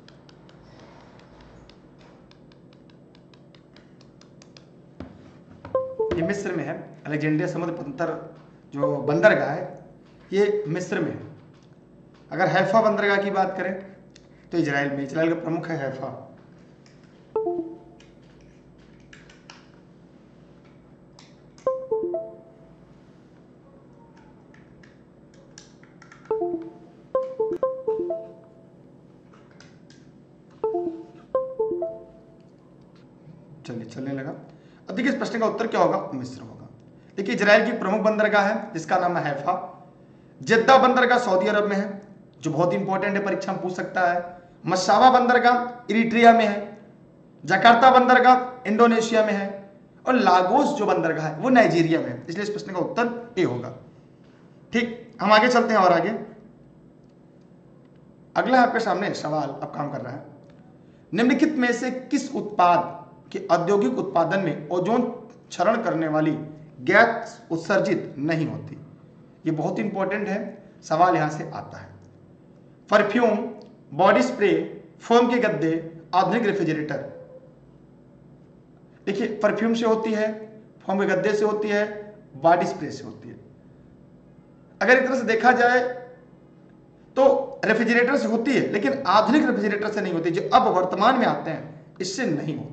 ये मिस्र में है, अलेक्जेंड्रिया समुद्र पत्तन जो बंदरगाह है ये मिस्र में है। अगर हैफा बंदरगाह की बात करें तो इजराइल में, इजराइल का प्रमुख है हैफा। चलिए चलने लगा। अब देखिए इस प्रश्न का उत्तर क्या होगा? मिस्र होगा। देखिए इजराइल की प्रमुख बंदरगाह है जिसका नाम है हैफा। जिद्दा बंदरगाह सऊदी अरब में है जो बहुत इंपॉर्टेंट है, परीक्षा में पूछ सकता है। मसावा बंदरगाह इरिट्रिया में है। जकार्ता बंदरगाह इंडोनेशिया में है। और लागोस जो बंदरगाह है वो नाइजीरिया में है। इसलिए इस प्रश्न का उत्तर ए होगा। ठीक, हम आगे चलते हैं और आगे अगला आपके सामने सवाल अब काम कर रहा है। निम्नलिखित में से किस उत्पाद के औद्योगिक उत्पादन में ओजोन क्षरण करने वाली गैस उत्सर्जित नहीं होती? ये बहुत इंपॉर्टेंट है, सवाल यहां से आता है। परफ्यूम, बॉडी स्प्रे, फोम के गद्दे, आधुनिक रेफ्रिजरेटर। देखिए परफ्यूम से होती है, फोम के गद्दे से होती है, बॉडी स्प्रे से होती है। अगर एक तरह से देखा जाए तो रेफ्रिजरेटर से होती है लेकिन आधुनिक रेफ्रिजरेटर से नहीं होती, जो अब वर्तमान में आते हैं इससे नहीं होती।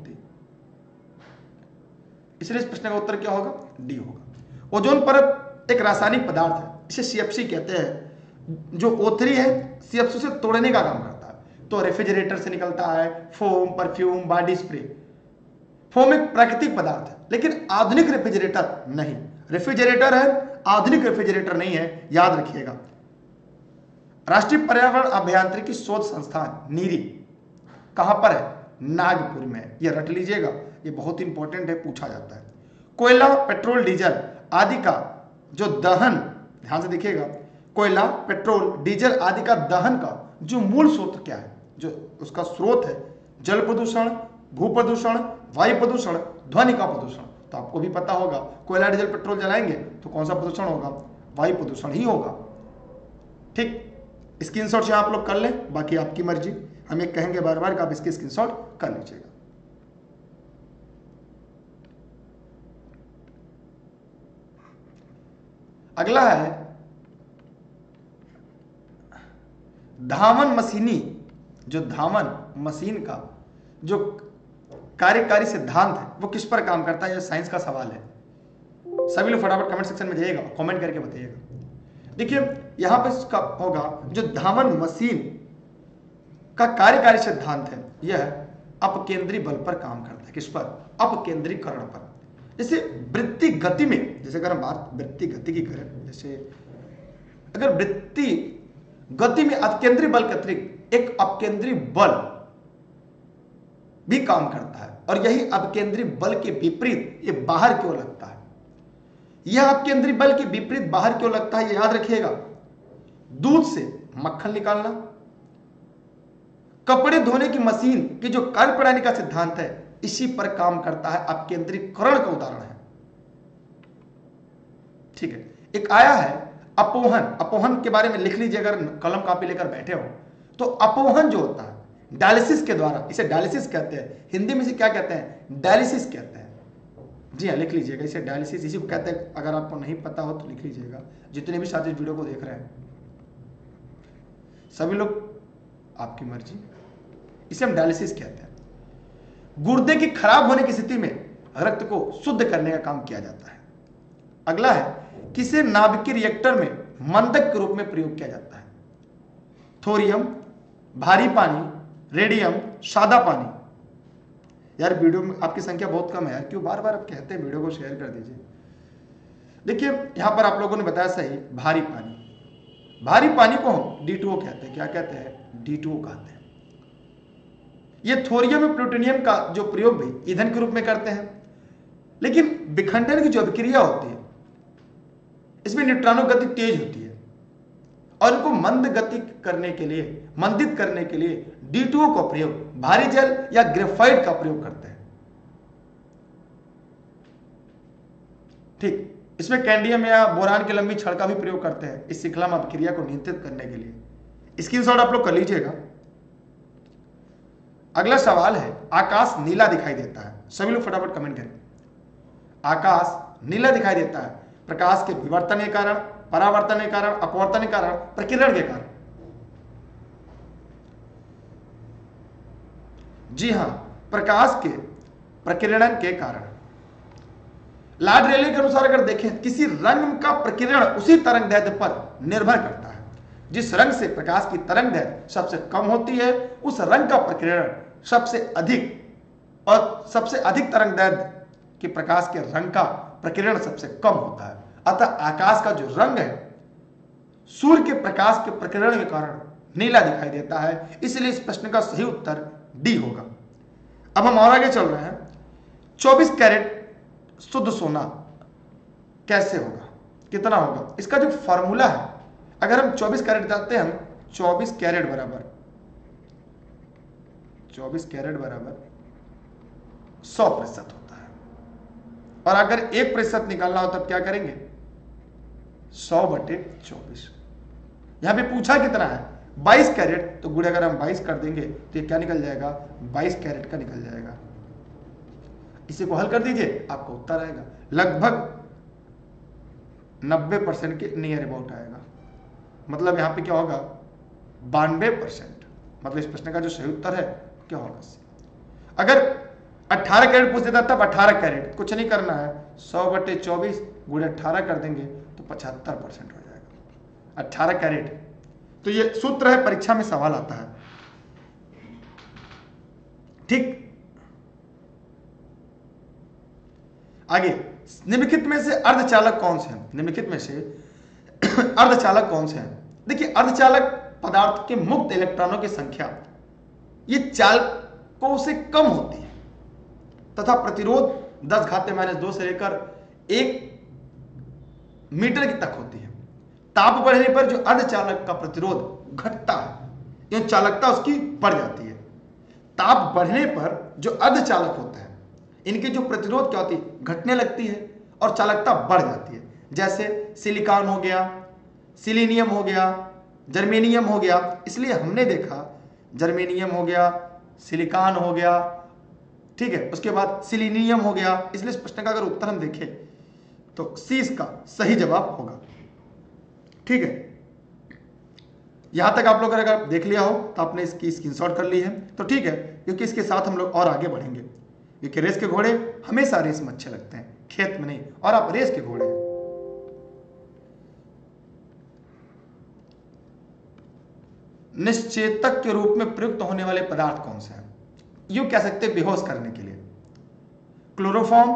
इसलिए इस प्रश्न का उत्तर क्या होगा? डी होगा। ओजोन परत एक रासायनिक पदार्थ है, इसे सीएफसी कहते हैं, जो ओ थ्री है सीएफसी से तोड़ने का काम करता है। तो रेफ्रिजरेटर से निकलता है foam, perfume, body spray. Foam एक प्राकृतिक पदार्थ है लेकिन आधुनिक रेफ्रिजरेटर नहीं। रेफ्रिजरेटर है, आधुनिक रेफ्रिजरेटर नहीं है, याद रखिएगा। राष्ट्रीय पर्यावरण अभियांत्रिकी शोध संस्थान नीरी कहां पर है? नागपुर में। यह रट लीजिएगा, ये बहुत इंपॉर्टेंट है, पूछा जाता है। कोयला, पेट्रोल, डीजल आदि का जो दहन, ध्यान से देखिएगा, कोयला, पेट्रोल, डीजल आदि का दहन का जो मूल स्रोत क्या है? जो उसका स्रोत है जल प्रदूषण, भू प्रदूषण, वायु प्रदूषण, ध्वनि का प्रदूषण। तो आपको भी पता होगा कोयला, डीजल, पेट्रोल जलाएंगे तो कौन सा प्रदूषण होगा? वायु प्रदूषण ही होगा। ठीक, स्क्रीनशॉट यहां आप लोग कर लें, बाकी आपकी मर्जी। हम ये कहेंगे बार बार कि आप इसके स्क्रीनशॉट कर लीजिएगा। अगला है धावन मशीनी। जो धावन मशीन का जो कार्यकारी सिद्धांत है वो किस पर काम करता है? यह साइंस का सवाल है। सभी लोग फटाफट कमेंट सेक्शन में जाइएगा, कमेंट करके बताइएगा। देखिए यहां पर इसका होगा जो धावन मशीन का कार्यकारी सिद्धांत है, यह अपकेंद्री बल पर काम करता है। किस पर? अपकेंद्रीकरण पर। जैसे वृत्ति गति में, जैसे अगर हम बात वृत्ति गति की करें, जैसे अगर वृत्ति गति में अपकेंद्री बल के अतिरिक्त एक अपकेंद्री बल भी काम करता है और यही अपकेंद्री बल के विपरीत ये बाहर क्यों लगता है? यह अपकेंद्री बल के विपरीत बाहर क्यों लगता है, ये याद रखिएगा। दूध से मक्खन निकालना, कपड़े धोने की मशीन की जो कार्यप्रणाली का सिद्धांत है इसी पर काम करता है, अपकेंद्रीकरण का उदाहरण है। ठीक है, एक आया है अपोहन। अपोहन के बारे में लिख लीजिए अगर कलम कापी लेकर बैठे हो तो। अपोहन जो होता है डायलिसिस के द्वारा, इसे डायलिसिस कहते हैं, हिंदी में इसे क्या कहते हैं? डायलिसिस कहते हैं। जी हाँ, लिख लीजिएगा, इसे डायलिसिस इसी को कहते हैं। अगर आपको नहीं पता हो तो लिख लीजिएगा, जितने भी साथी वीडियो को देख रहे हैं सभी लोग, आपकी मर्जी। इसे हम डायलिसिस कहते हैं। गुर्दे की खराब होने की स्थिति में रक्त को शुद्ध करने का काम किया जाता है। अगला है किसे नाभिकीय रिएक्टर में मंदक के रूप में प्रयोग किया जाता है? थोरियम, भारी पानी, रेडियम, सादा पानी। यार वीडियो में आपकी संख्या बहुत कम है यार, क्यों बार बार आप कहते हैं वीडियो को शेयर कर दीजिए। देखिए यहां पर आप लोगों ने बताया सही, भारी पानी। भारी पानी को हम डी टू ओ कहते हैं। क्या कहते हैं? डी टू ओ कहते हैं। ये थोरियम और प्लूटोनियम का जो प्रयोग भी ईंधन के रूप में करते हैं, लेकिन विखंडन की जो अभिक्रिया होती है इसमें न्यूट्रॉनों की गति तेज होती है और इनको मंद गति करने के लिए, मंदित करने के लिए डी टू ओ का प्रयोग, भारी जल या ग्रेफाइट का प्रयोग करते हैं। ठीक, इसमें कैंडियम या बोरान की लंबी छड़ का भी प्रयोग करते हैं इस श्रृंखला में अभिक्रिया को नियंत्रित करने के लिए। स्क्रीनशॉट आप लोग कर लीजिएगा। अगला सवाल है, आकाश नीला दिखाई देता है। सभी लोग फटाफट कमेंट करें। आकाश नीला दिखाई देता है प्रकाश के विवर्तन के कारण, परावर्तन के कारण, अपवर्तन के कारण, प्रकीर्णन के कारण। जी हां, प्रकाश के प्रकीर्णन के कारण। लॉर्ड रेले के अनुसार अगर देखें, किसी रंग का प्रकीर्णन उसी तरंगदैर्ध्य पर निर्भर करता है। जिस रंग से प्रकाश की तरंगदैर्ध्य सबसे कम होती है उस रंग का प्रकीर्णन सबसे अधिक, और सबसे अधिक तरंगदैर्ध्य कि प्रकाश के रंग का प्रकीर्णन सबसे कम होता है। अतः आकाश का जो रंग है सूर्य के प्रकाश के प्रकीर्णन के कारण नीला दिखाई देता है। इसलिए इस प्रश्न का सही उत्तर डी होगा। अब हम और आगे चल रहे हैं। चौबीस कैरेट शुद्ध सोना कैसे होगा, कितना होगा? इसका जो फॉर्मूला है, अगर हम चौबीस कैरेट जानते हैं, हम चौबीस कैरेट बराबर चौबीस कैरेट बराबर सौ प्रतिशत होता है। और अगर एक प्रतिशत निकालना हो तब क्या करेंगे? सौ बटे चौबीस। यहां पे पूछा कितना है? बाईस कैरेट, तो गुणे अगर हम बाईस कर देंगे तो ये क्या निकल जाएगा? बाईस कैरेट का निकल जाएगा। इसी को हल कर दीजिए, आपको उत्तर आएगा लगभग नब्बे परसेंट के नियर अबाउट आएगा। मतलब यहां पे क्या होगा? बानवे परसेंट। मतलब इस प्रश्न का जो सही उत्तर है क्या होगा? अगर अठारह कैरेट पूछ देता तब अठारह कैरेट, कुछ नहीं करना है, सौ बटे चौबीस गुणे अठारह कर देंगे तो पचहत्तर परसेंट हो जाएगा अठारह कैरेट। तो ये सूत्र है, परीक्षा में सवाल आता है। ठीक, आगे, निम्नलिखित में से अर्धचालक कौन से हैं? निम्नलिखित में से अर्धचालक कौन से हैं? देखिए, अर्धचालक पदार्थ के मुक्त इलेक्ट्रॉनों की संख्या ये चालकों से कम होती है तथा प्रतिरोध दस घाते माइनस दो से लेकर एक मीटर तक होती है। ताप बढ़ने पर जो अर्धचालक का प्रतिरोध घटता है, यह चालकता उसकी बढ़ जाती है। ताप बढ़ने पर जो अर्धचालक होते हैं इनकी जो प्रतिरोध क्या होती है? घटने लगती है और चालकता बढ़ जाती है। जैसे सिलिकॉन हो गया, सिलीनियम हो गया, जर्मेनियम हो गया। इसलिए हमने देखा जर्मेनियम हो गया, सिलिकॉन हो गया, ठीक है, उसके बाद सिलीनियम हो गया। इसलिए इस प्रश्न का अगर उत्तर हम देखें तो सी इसका सही जवाब होगा। ठीक है, यहां तक आप लोग अगर देख लिया हो तो आपने इसकी स्क्रीनशॉट कर ली है तो ठीक है, क्योंकि इसके साथ हम लोग और आगे बढ़ेंगे। क्योंकि रेस के घोड़े हमेशा रेस में अच्छे लगते हैं, खेत में नहीं, और आप रेस के घोड़े हैं। निश्चेतक के रूप में प्रयुक्त होने वाले पदार्थ कौन से हैं? यूं कह सकते हैं बेहोश करने के लिए क्लोरोफॉर्म,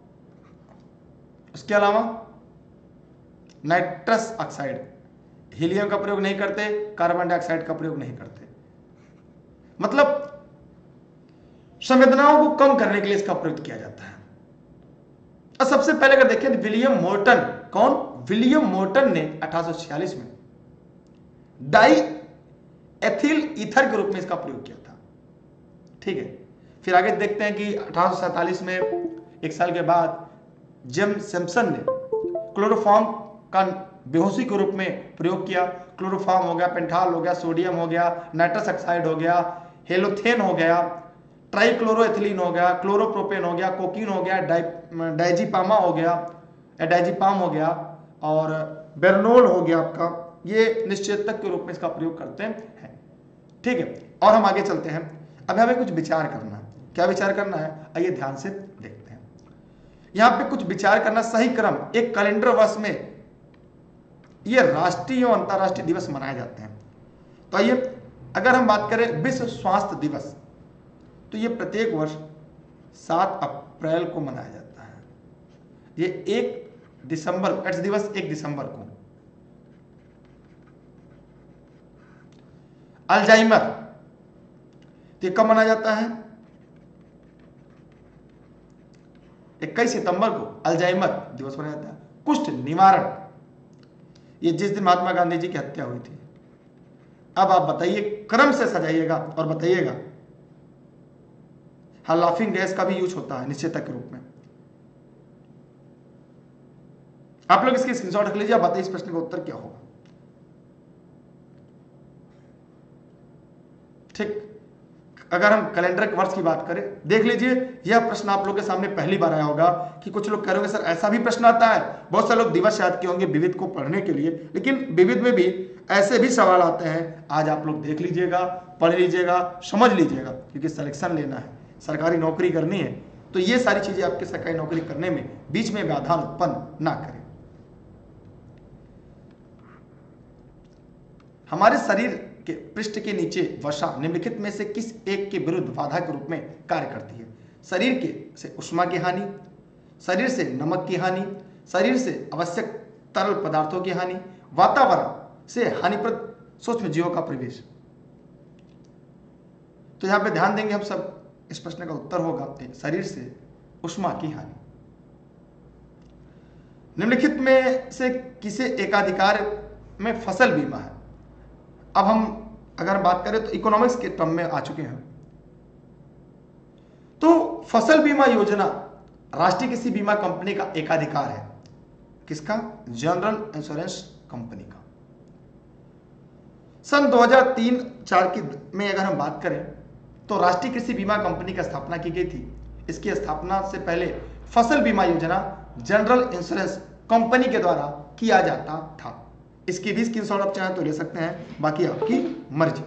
उसके अलावा नाइट्रस ऑक्साइड, हीलियम का प्रयोग नहीं करते, कार्बन डाइऑक्साइड का प्रयोग नहीं करते। मतलब संवेदनाओं को कम करने के लिए इसका प्रयोग किया जाता है। और सबसे पहले अगर देखें विलियम मोर्टन, कौन? विलियम मोर्टन ने अठारह सौ छियालीस में डाई एथिल ईथर के रूप में इसका प्रयोग किया था। ठीक है, फिर आगे देखते हैं कि अठारह सौ सैंतालीस में, एक साल के बाद, जेम्स सैम्पसन ने क्लोरोफॉर्म का बेहोशी के रूप में प्रयोग किया। क्लोरोफॉर्म हो गया, पेंटाल हो गया, सोडियम हो गया, नाइट्रस ऑक्साइड हो गया, हेलोथेन हो गया, ट्राइक्लोरोएथिलीन हो गया, क्लोरोप्रोपेन हो गया, कोकीन हो गया, डाइजीपामा हो गया, डाइजीपाम हो गया, और बेरनोल हो गया आपका। ये निश्चेतक के रूप में इसका प्रयोग करते हैं। ठीक है, और हम आगे चलते हैं। अब हमें कुछ विचार करना है। क्या विचार करना है? आइए ध्यान से देखते हैं। यहां पे कुछ विचार करना। सही क्रम, एक कैलेंडर वर्ष में ये राष्ट्रीय और अंतर्राष्ट्रीय दिवस मनाए जाते हैं। तो आइए अगर हम बात करें विश्व स्वास्थ्य दिवस, तो ये प्रत्येक वर्ष सात अप्रैल को मनाया जाता है। ये एक दिसंबर एड्स दिवस एक दिसंबर को। अल्जाइमर तो कब मनाया जाता है? इक्कीस सितंबर को अल्जाइमर दिवस मनाया जाता है। कुष्ठ निवारण, ये जिस दिन महात्मा गांधी जी की हत्या हुई थी। अब आप बताइए, क्रम से सजाइएगा और बताइएगा। हाँ, लाफिंग गैस का भी यूज होता है निश्चेतक के रूप में। आप लोग इसके स्क्रीनशॉट रख लीजिए, आप बताइए इस प्रश्न का उत्तर क्या होगा। ठीक, अगर हम कैलेंडर के वर्ष की बात करें, देख लीजिए यह प्रश्न आप लोग के सामने पहली बार आया होगा कि कुछ लोग कह रहे होंगे सर ऐसा भी प्रश्न आता है। बहुत सारे लोग दिवस याद किए होंगे विविध को पढ़ने के लिए, लेकिन विविध में भी ऐसे भी सवाल आते हैं। आज आप लोग देख लीजिएगा, पढ़ लीजिएगा, समझ लीजिएगा, क्योंकि सिलेक्शन लेना है, सरकारी नौकरी करनी है। तो ये सारी चीजें आपके सरकारी नौकरी करने में बीच में व्यवधान उत्पन्न ना करें। हमारे शरीर के पृष्ठ के नीचे वसा निम्नलिखित में से किस एक के विरुद्ध बाधा के रूप में कार्य करती है? शरीर के से उष्मा की हानि, शरीर से नमक की हानि, शरीर से आवश्यक तरल पदार्थों की हानि, वातावरण से हानिप्रद सूक्ष्म जीवों का प्रवेश। तो यहां पे ध्यान देंगे हम सब, इस प्रश्न का उत्तर होगा शरीर से उष्मा की हानि। निम्नलिखित में से किसे एकाधिकार में फसल बीमा है? अब हम अगर बात करें तो इकोनॉमिक्स के टर्म में आ चुके हैं। तो फसल बीमा योजना राष्ट्रीय कृषि बीमा कंपनी का एकाधिकार है। किसका? जनरल इंश्योरेंस कंपनी का। सन दो हज़ार तीन चार की में अगर हम बात करें तो राष्ट्रीय कृषि बीमा कंपनी की स्थापना की गई थी। इसकी स्थापना से पहले फसल बीमा योजना जनरल इंश्योरेंस कंपनी के द्वारा किया जाता था। इसकी भी स्क्रीनशॉट आप चाहें तो ले सकते हैं, बाकी आपकी मर्जी।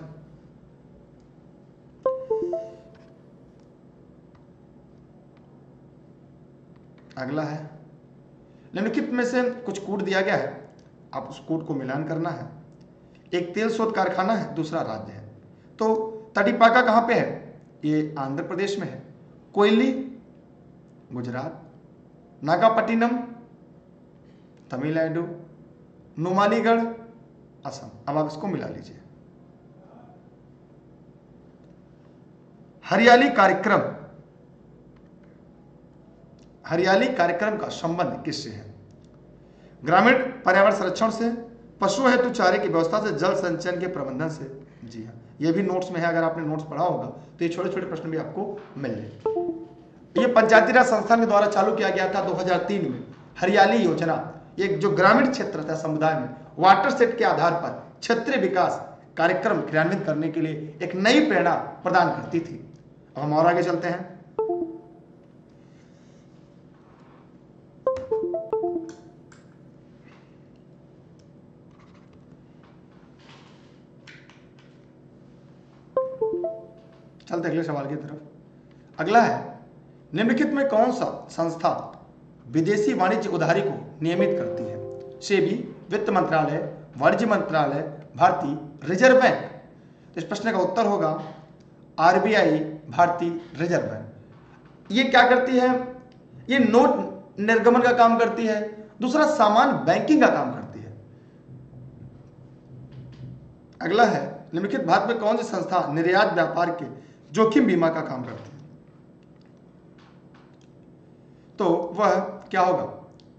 अगला है, निम्नलिखित में से कुछ कोड दिया गया है, आप उस कोड को मिलान करना है। एक तेल शोध कारखाना है, दूसरा राज्य है। तो तटीपाका कहां पे है? ये आंध्र प्रदेश में है। कोयली गुजरात, नागापट्टिनम तमिलनाडु, नुमालीगढ़ असम। अब आप इसको मिला लीजिए। हरियाली कार्यक्रम, हरियाली कार्यक्रम का संबंध किससे है? ग्रामीण पर्यावरण संरक्षण से, पशु हेतु चारे की व्यवस्था से, जल संचयन के प्रबंधन से। जी हाँ, ये भी नोट्स में है, अगर आपने नोट्स पढ़ा होगा तो ये छोटे छोटे प्रश्न भी आपको मिल जाएंगे। ये पंचायती राज संस्थान के द्वारा चालू किया गया था दो हज़ार तीन में। हरियाली योजना एक जो ग्रामीण क्षेत्र था समुदाय में वाटर सेट के आधार पर क्षेत्रीय विकास कार्यक्रम क्रियान्वित करने के लिए एक नई प्रेरणा प्रदान करती थी। अब हम और आगे चलते हैं। चलते अगले सवाल की तरफ। अगला है, निम्नलिखित में कौन सा संस्था विदेशी वाणिज्य उधारी को नियमित करती है? सेबी, वित्त मंत्रालय, वाणिज्य मंत्रालय, भारतीय रिजर्व बैंक। तो इस प्रश्न का उत्तर होगा आरबीआई, भारतीय रिजर्व बैंक। ये क्या करती है? ये नोट निर्गमन का काम करती है, दूसरा सामान बैंकिंग का काम करती है। अगला है, निम्नलिखित भारत में कौन सी संस्था निर्यात व्यापार के जोखिम बीमा का काम करती है? तो वह क्या होगा?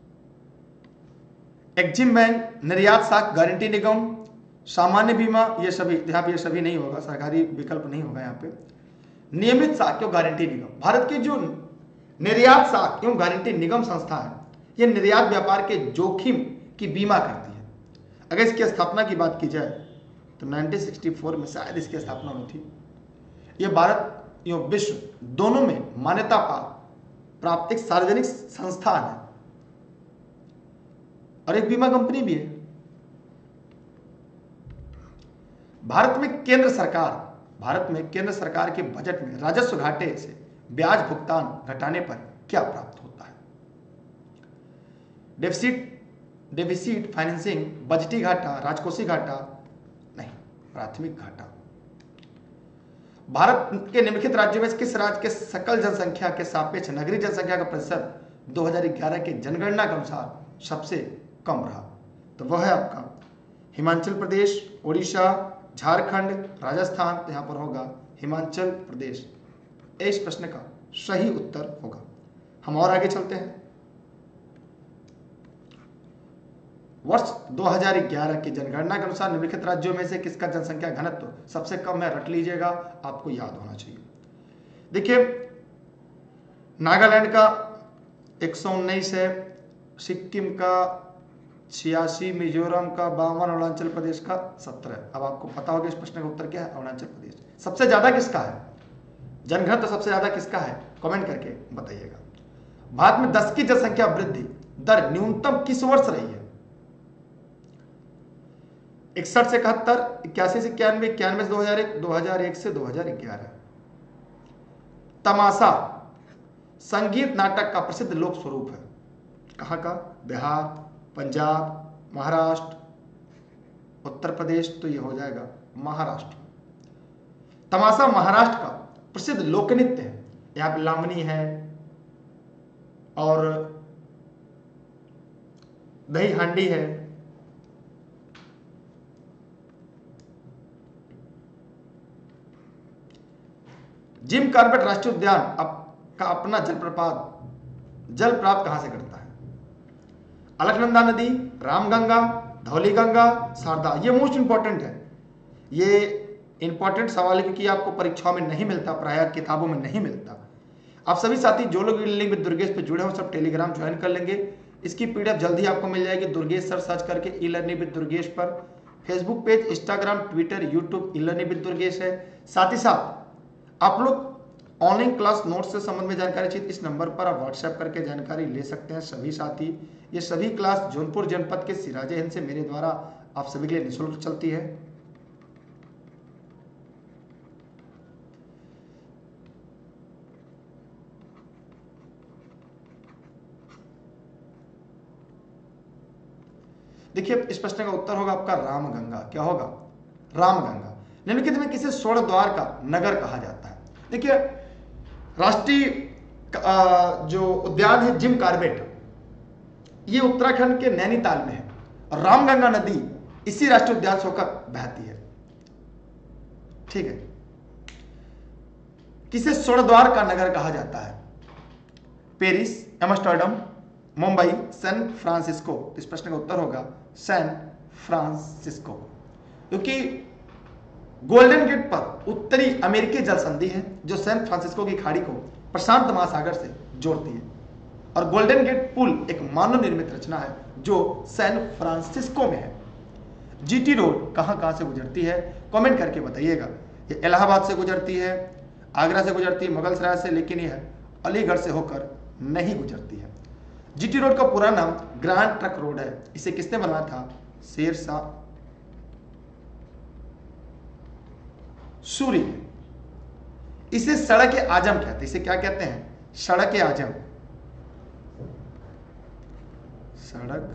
एक्जिम बैंक, निर्यात साख गारंटी निगम, सामान्य बीमा। ये सभी यहाँ पे ये सभी नहीं होगा, सरकारी विकल्प नहीं होगा यहाँ पे। नियमित साख एवं गारंटी निगम, भारत की जो निर्यात साख एवं गारंटी निगम संस्था है, ये निर्यात व्यापार के जोखिम की बीमा करती है। अगर इसकी स्थापना की बात की जाए तो उन्नीस सौ चौंसठ में शायद इसकी स्थापना हुई थी। ये भारत एवं विश्व दोनों में मान्यता प्राप्त एक सार्वजनिक संस्थान है और एक बीमा कंपनी भी है। भारत में केंद्र सरकार भारत में केंद्र सरकार के बजट में राजस्व घाटे से ब्याज भुगतान घटाने पर क्या प्राप्त होता है? डेफिसिट डेफिसिट फाइनेंसिंग, बजटी घाटा, राजकोषीय घाटा? नहीं, प्राथमिक घाटा। भारत के निम्नलिखित राज्यों में किस राज्य के सकल जनसंख्या के सापेक्ष नगरीय जनसंख्या का प्रतिशत दो हज़ार ग्यारह के जनगणना के अनुसार सबसे कम रहा? तो वह है आपका हिमाचल प्रदेश, उड़ीसा, झारखंड, राजस्थान। तो यहां पर होगा हिमाचल प्रदेश। इस प्रश्न का सही उत्तर होगा। हम और आगे चलते हैं। वर्ष दो हज़ार ग्यारह की जनगणना के अनुसार निम्नलिखित राज्यों में से किसका जनसंख्या घनत्व सबसे कम है? रट लीजिएगा, आपको याद होना चाहिए। देखिए, नागालैंड का एक सौ उन्नीस है, सिक्किम का छियासी, मिजोरम का बावन, अरुणाचल प्रदेश का सत्रह है। अब आपको पता होगा इस प्रश्न का उत्तर क्या है? अरुणाचल प्रदेश। सबसे ज्यादा किसका है जनघनत्व? तो सबसे ज्यादा किसका है? कमेंट करके बताइएगा। भारत में दस की जनसंख्या वृद्धि दर न्यूनतम किस वर्ष रही है? इकसठ से इकहत्तर, इक्यासी से इक्यानवे, इक्यानवे से दो हजार एक, दो हजार एक से दो हजार ग्यारह। तमाशा संगीत नाटक का प्रसिद्ध लोक स्वरूप है। कहां का? बिहार, पंजाब, महाराष्ट्र, उत्तर प्रदेश। तो यह हो जाएगा महाराष्ट्र। तमाशा महाराष्ट्र का प्रसिद्ध लोक नृत्य है। यहां पे लावनी है और दही हांडी है। जिम कॉर्बेट राष्ट्रीय उद्यान अप, का अपना जलप्रपात जल प्राप्त कहां से करता है? अलकनंदा नदी, रामगंगा, धौली गंगा, शारदा। ये मोस्ट इंपॉर्टेंट है। ये इंपॉर्टेंट सवाल है क्योंकि आपको परीक्षाओं में नहीं मिलता, प्रायः किताबों में नहीं मिलता। आप सभी साथी जो लोग लिंक विद दुर्गेश पे जुड़े हो सब टेलीग्राम ज्वाइन कर लेंगे। इसकी पीडीएफ जल्दी आपको मिल जाएगी। दुर्गेश सर सर्च करके ई लर्निंग विद दुर्गेश पर। Facebook page, Instagram, Twitter, YouTube E learning with Durgesh है। साथ ही साथ आप लोग ऑनलाइन क्लास नोट्स से संबंध में जानकारी चाहिए, इस नंबर पर आप व्हाट्सएप करके जानकारी ले सकते हैं सभी साथी। ये सभी क्लास जौनपुर जनपद के सिराजे हिंद से मेरे द्वारा आप सभी के लिए निःशुल्क चलती है। देखिए, इस प्रश्न का उत्तर होगा आपका रामगंगा। क्या होगा? रामगंगा। निम्नलिखित में किसे स्वर्ण द्वार का नगर कहा जाता है? देखिए, राष्ट्रीय जो उद्यान है जिम कॉर्बेट, ये उत्तराखंड के नैनीताल में है और रामगंगा नदी इसी राष्ट्रीय उद्यान से होकर बहती है। ठीक है। किसे स्वर्ण द्वार का नगर कहा जाता है? Paris, Amsterdam, Mumbai, San Francisco. इस प्रश्न का उत्तर होगा सैन फ्रांसिस्को, क्योंकि गोल्डन गेट पर उत्तरी अमेरिकी जल संधि है जो सैन फ्रांसिस्को की खाड़ी को प्रशांत महासागर से जोड़ती है और गोल्डन गेट पुल एक मानव निर्मित रचना है जो सैन फ्रांसिस्को में है। जीटी रोड कहां कहां से गुजरती है? कमेंट करके बताइएगा। ये इलाहाबाद से गुजरती है, आगरा से गुजरती है, मुगलसराय से, लेकिन यह अलीगढ़ से होकर नहीं गुजरती है। जीटी रोड का पूरा नाम ग्रैंड ट्रक रोड है। इसे किसने बनवाया था? शेरशाह सूरी। इसे सड़क ए आजम कहते हैं। इसे क्या कहते हैं? सड़क ए आजम। सड़क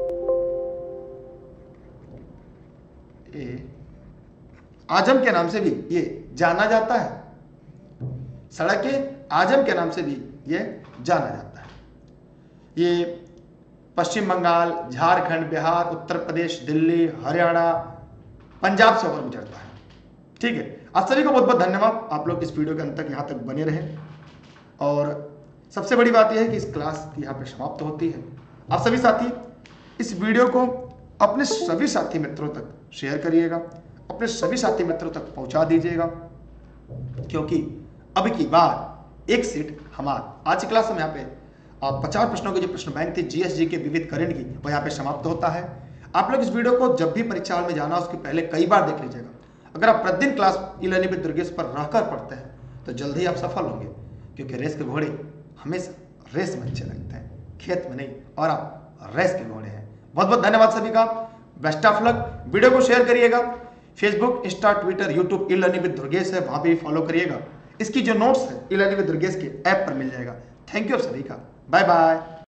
ए आजम के नाम से भी ये जाना जाता है। सड़क ए आजम के नाम से भी ये जाना जाता है। ये पश्चिम बंगाल, झारखंड, बिहार, उत्तर प्रदेश, दिल्ली, हरियाणा, पंजाब से होकर गुजरता है। ठीक है। आप सभी को बहुत बहुत धन्यवाद। आप लोग इस वीडियो के अंत तक यहाँ तक बने रहें और सबसे बड़ी बात यह है कि इस क्लास यहाँ पे समाप्त होती है। आप सभी साथी इस वीडियो को अपने सभी साथी मित्रों तक शेयर करिएगा, अपने सभी साथी मित्रों तक पहुंचा दीजिएगा, क्योंकि अब की बार एक सीट हमारा। आज की क्लास में यहाँ पे पचास प्रश्नों के जो प्रश्न बैंक थे जीएसजी के विविध करेंट की, वो यहाँ पे समाप्त होता है। आप लोग इस वीडियो को जब भी परीक्षा हॉल में जाना उसके पहले कई बार देख लीजिएगा। अगर आप प्रतिदिन class E learning with Durgesh पर रहकर पढ़ते हैं तो जल्द ही आप सफल होंगे, क्योंकि रेस के घोड़े हमेशा रेस में अच्छे लगते हैं, खेत में नहीं, और आप रेस के घोड़े हैं। बहुत बहुत धन्यवाद सभी का। Best of luck. वीडियो को शेयर करिएगा। Facebook, Insta, Twitter, YouTube E learning with Durgesh है, वहां पे भी फॉलो करिएगा। इसकी जो नोट्स है ई लर्निंग विद दुर्गेश के ऐप पर मिल जाएगा। थैंक यू सभी का। Bye bye.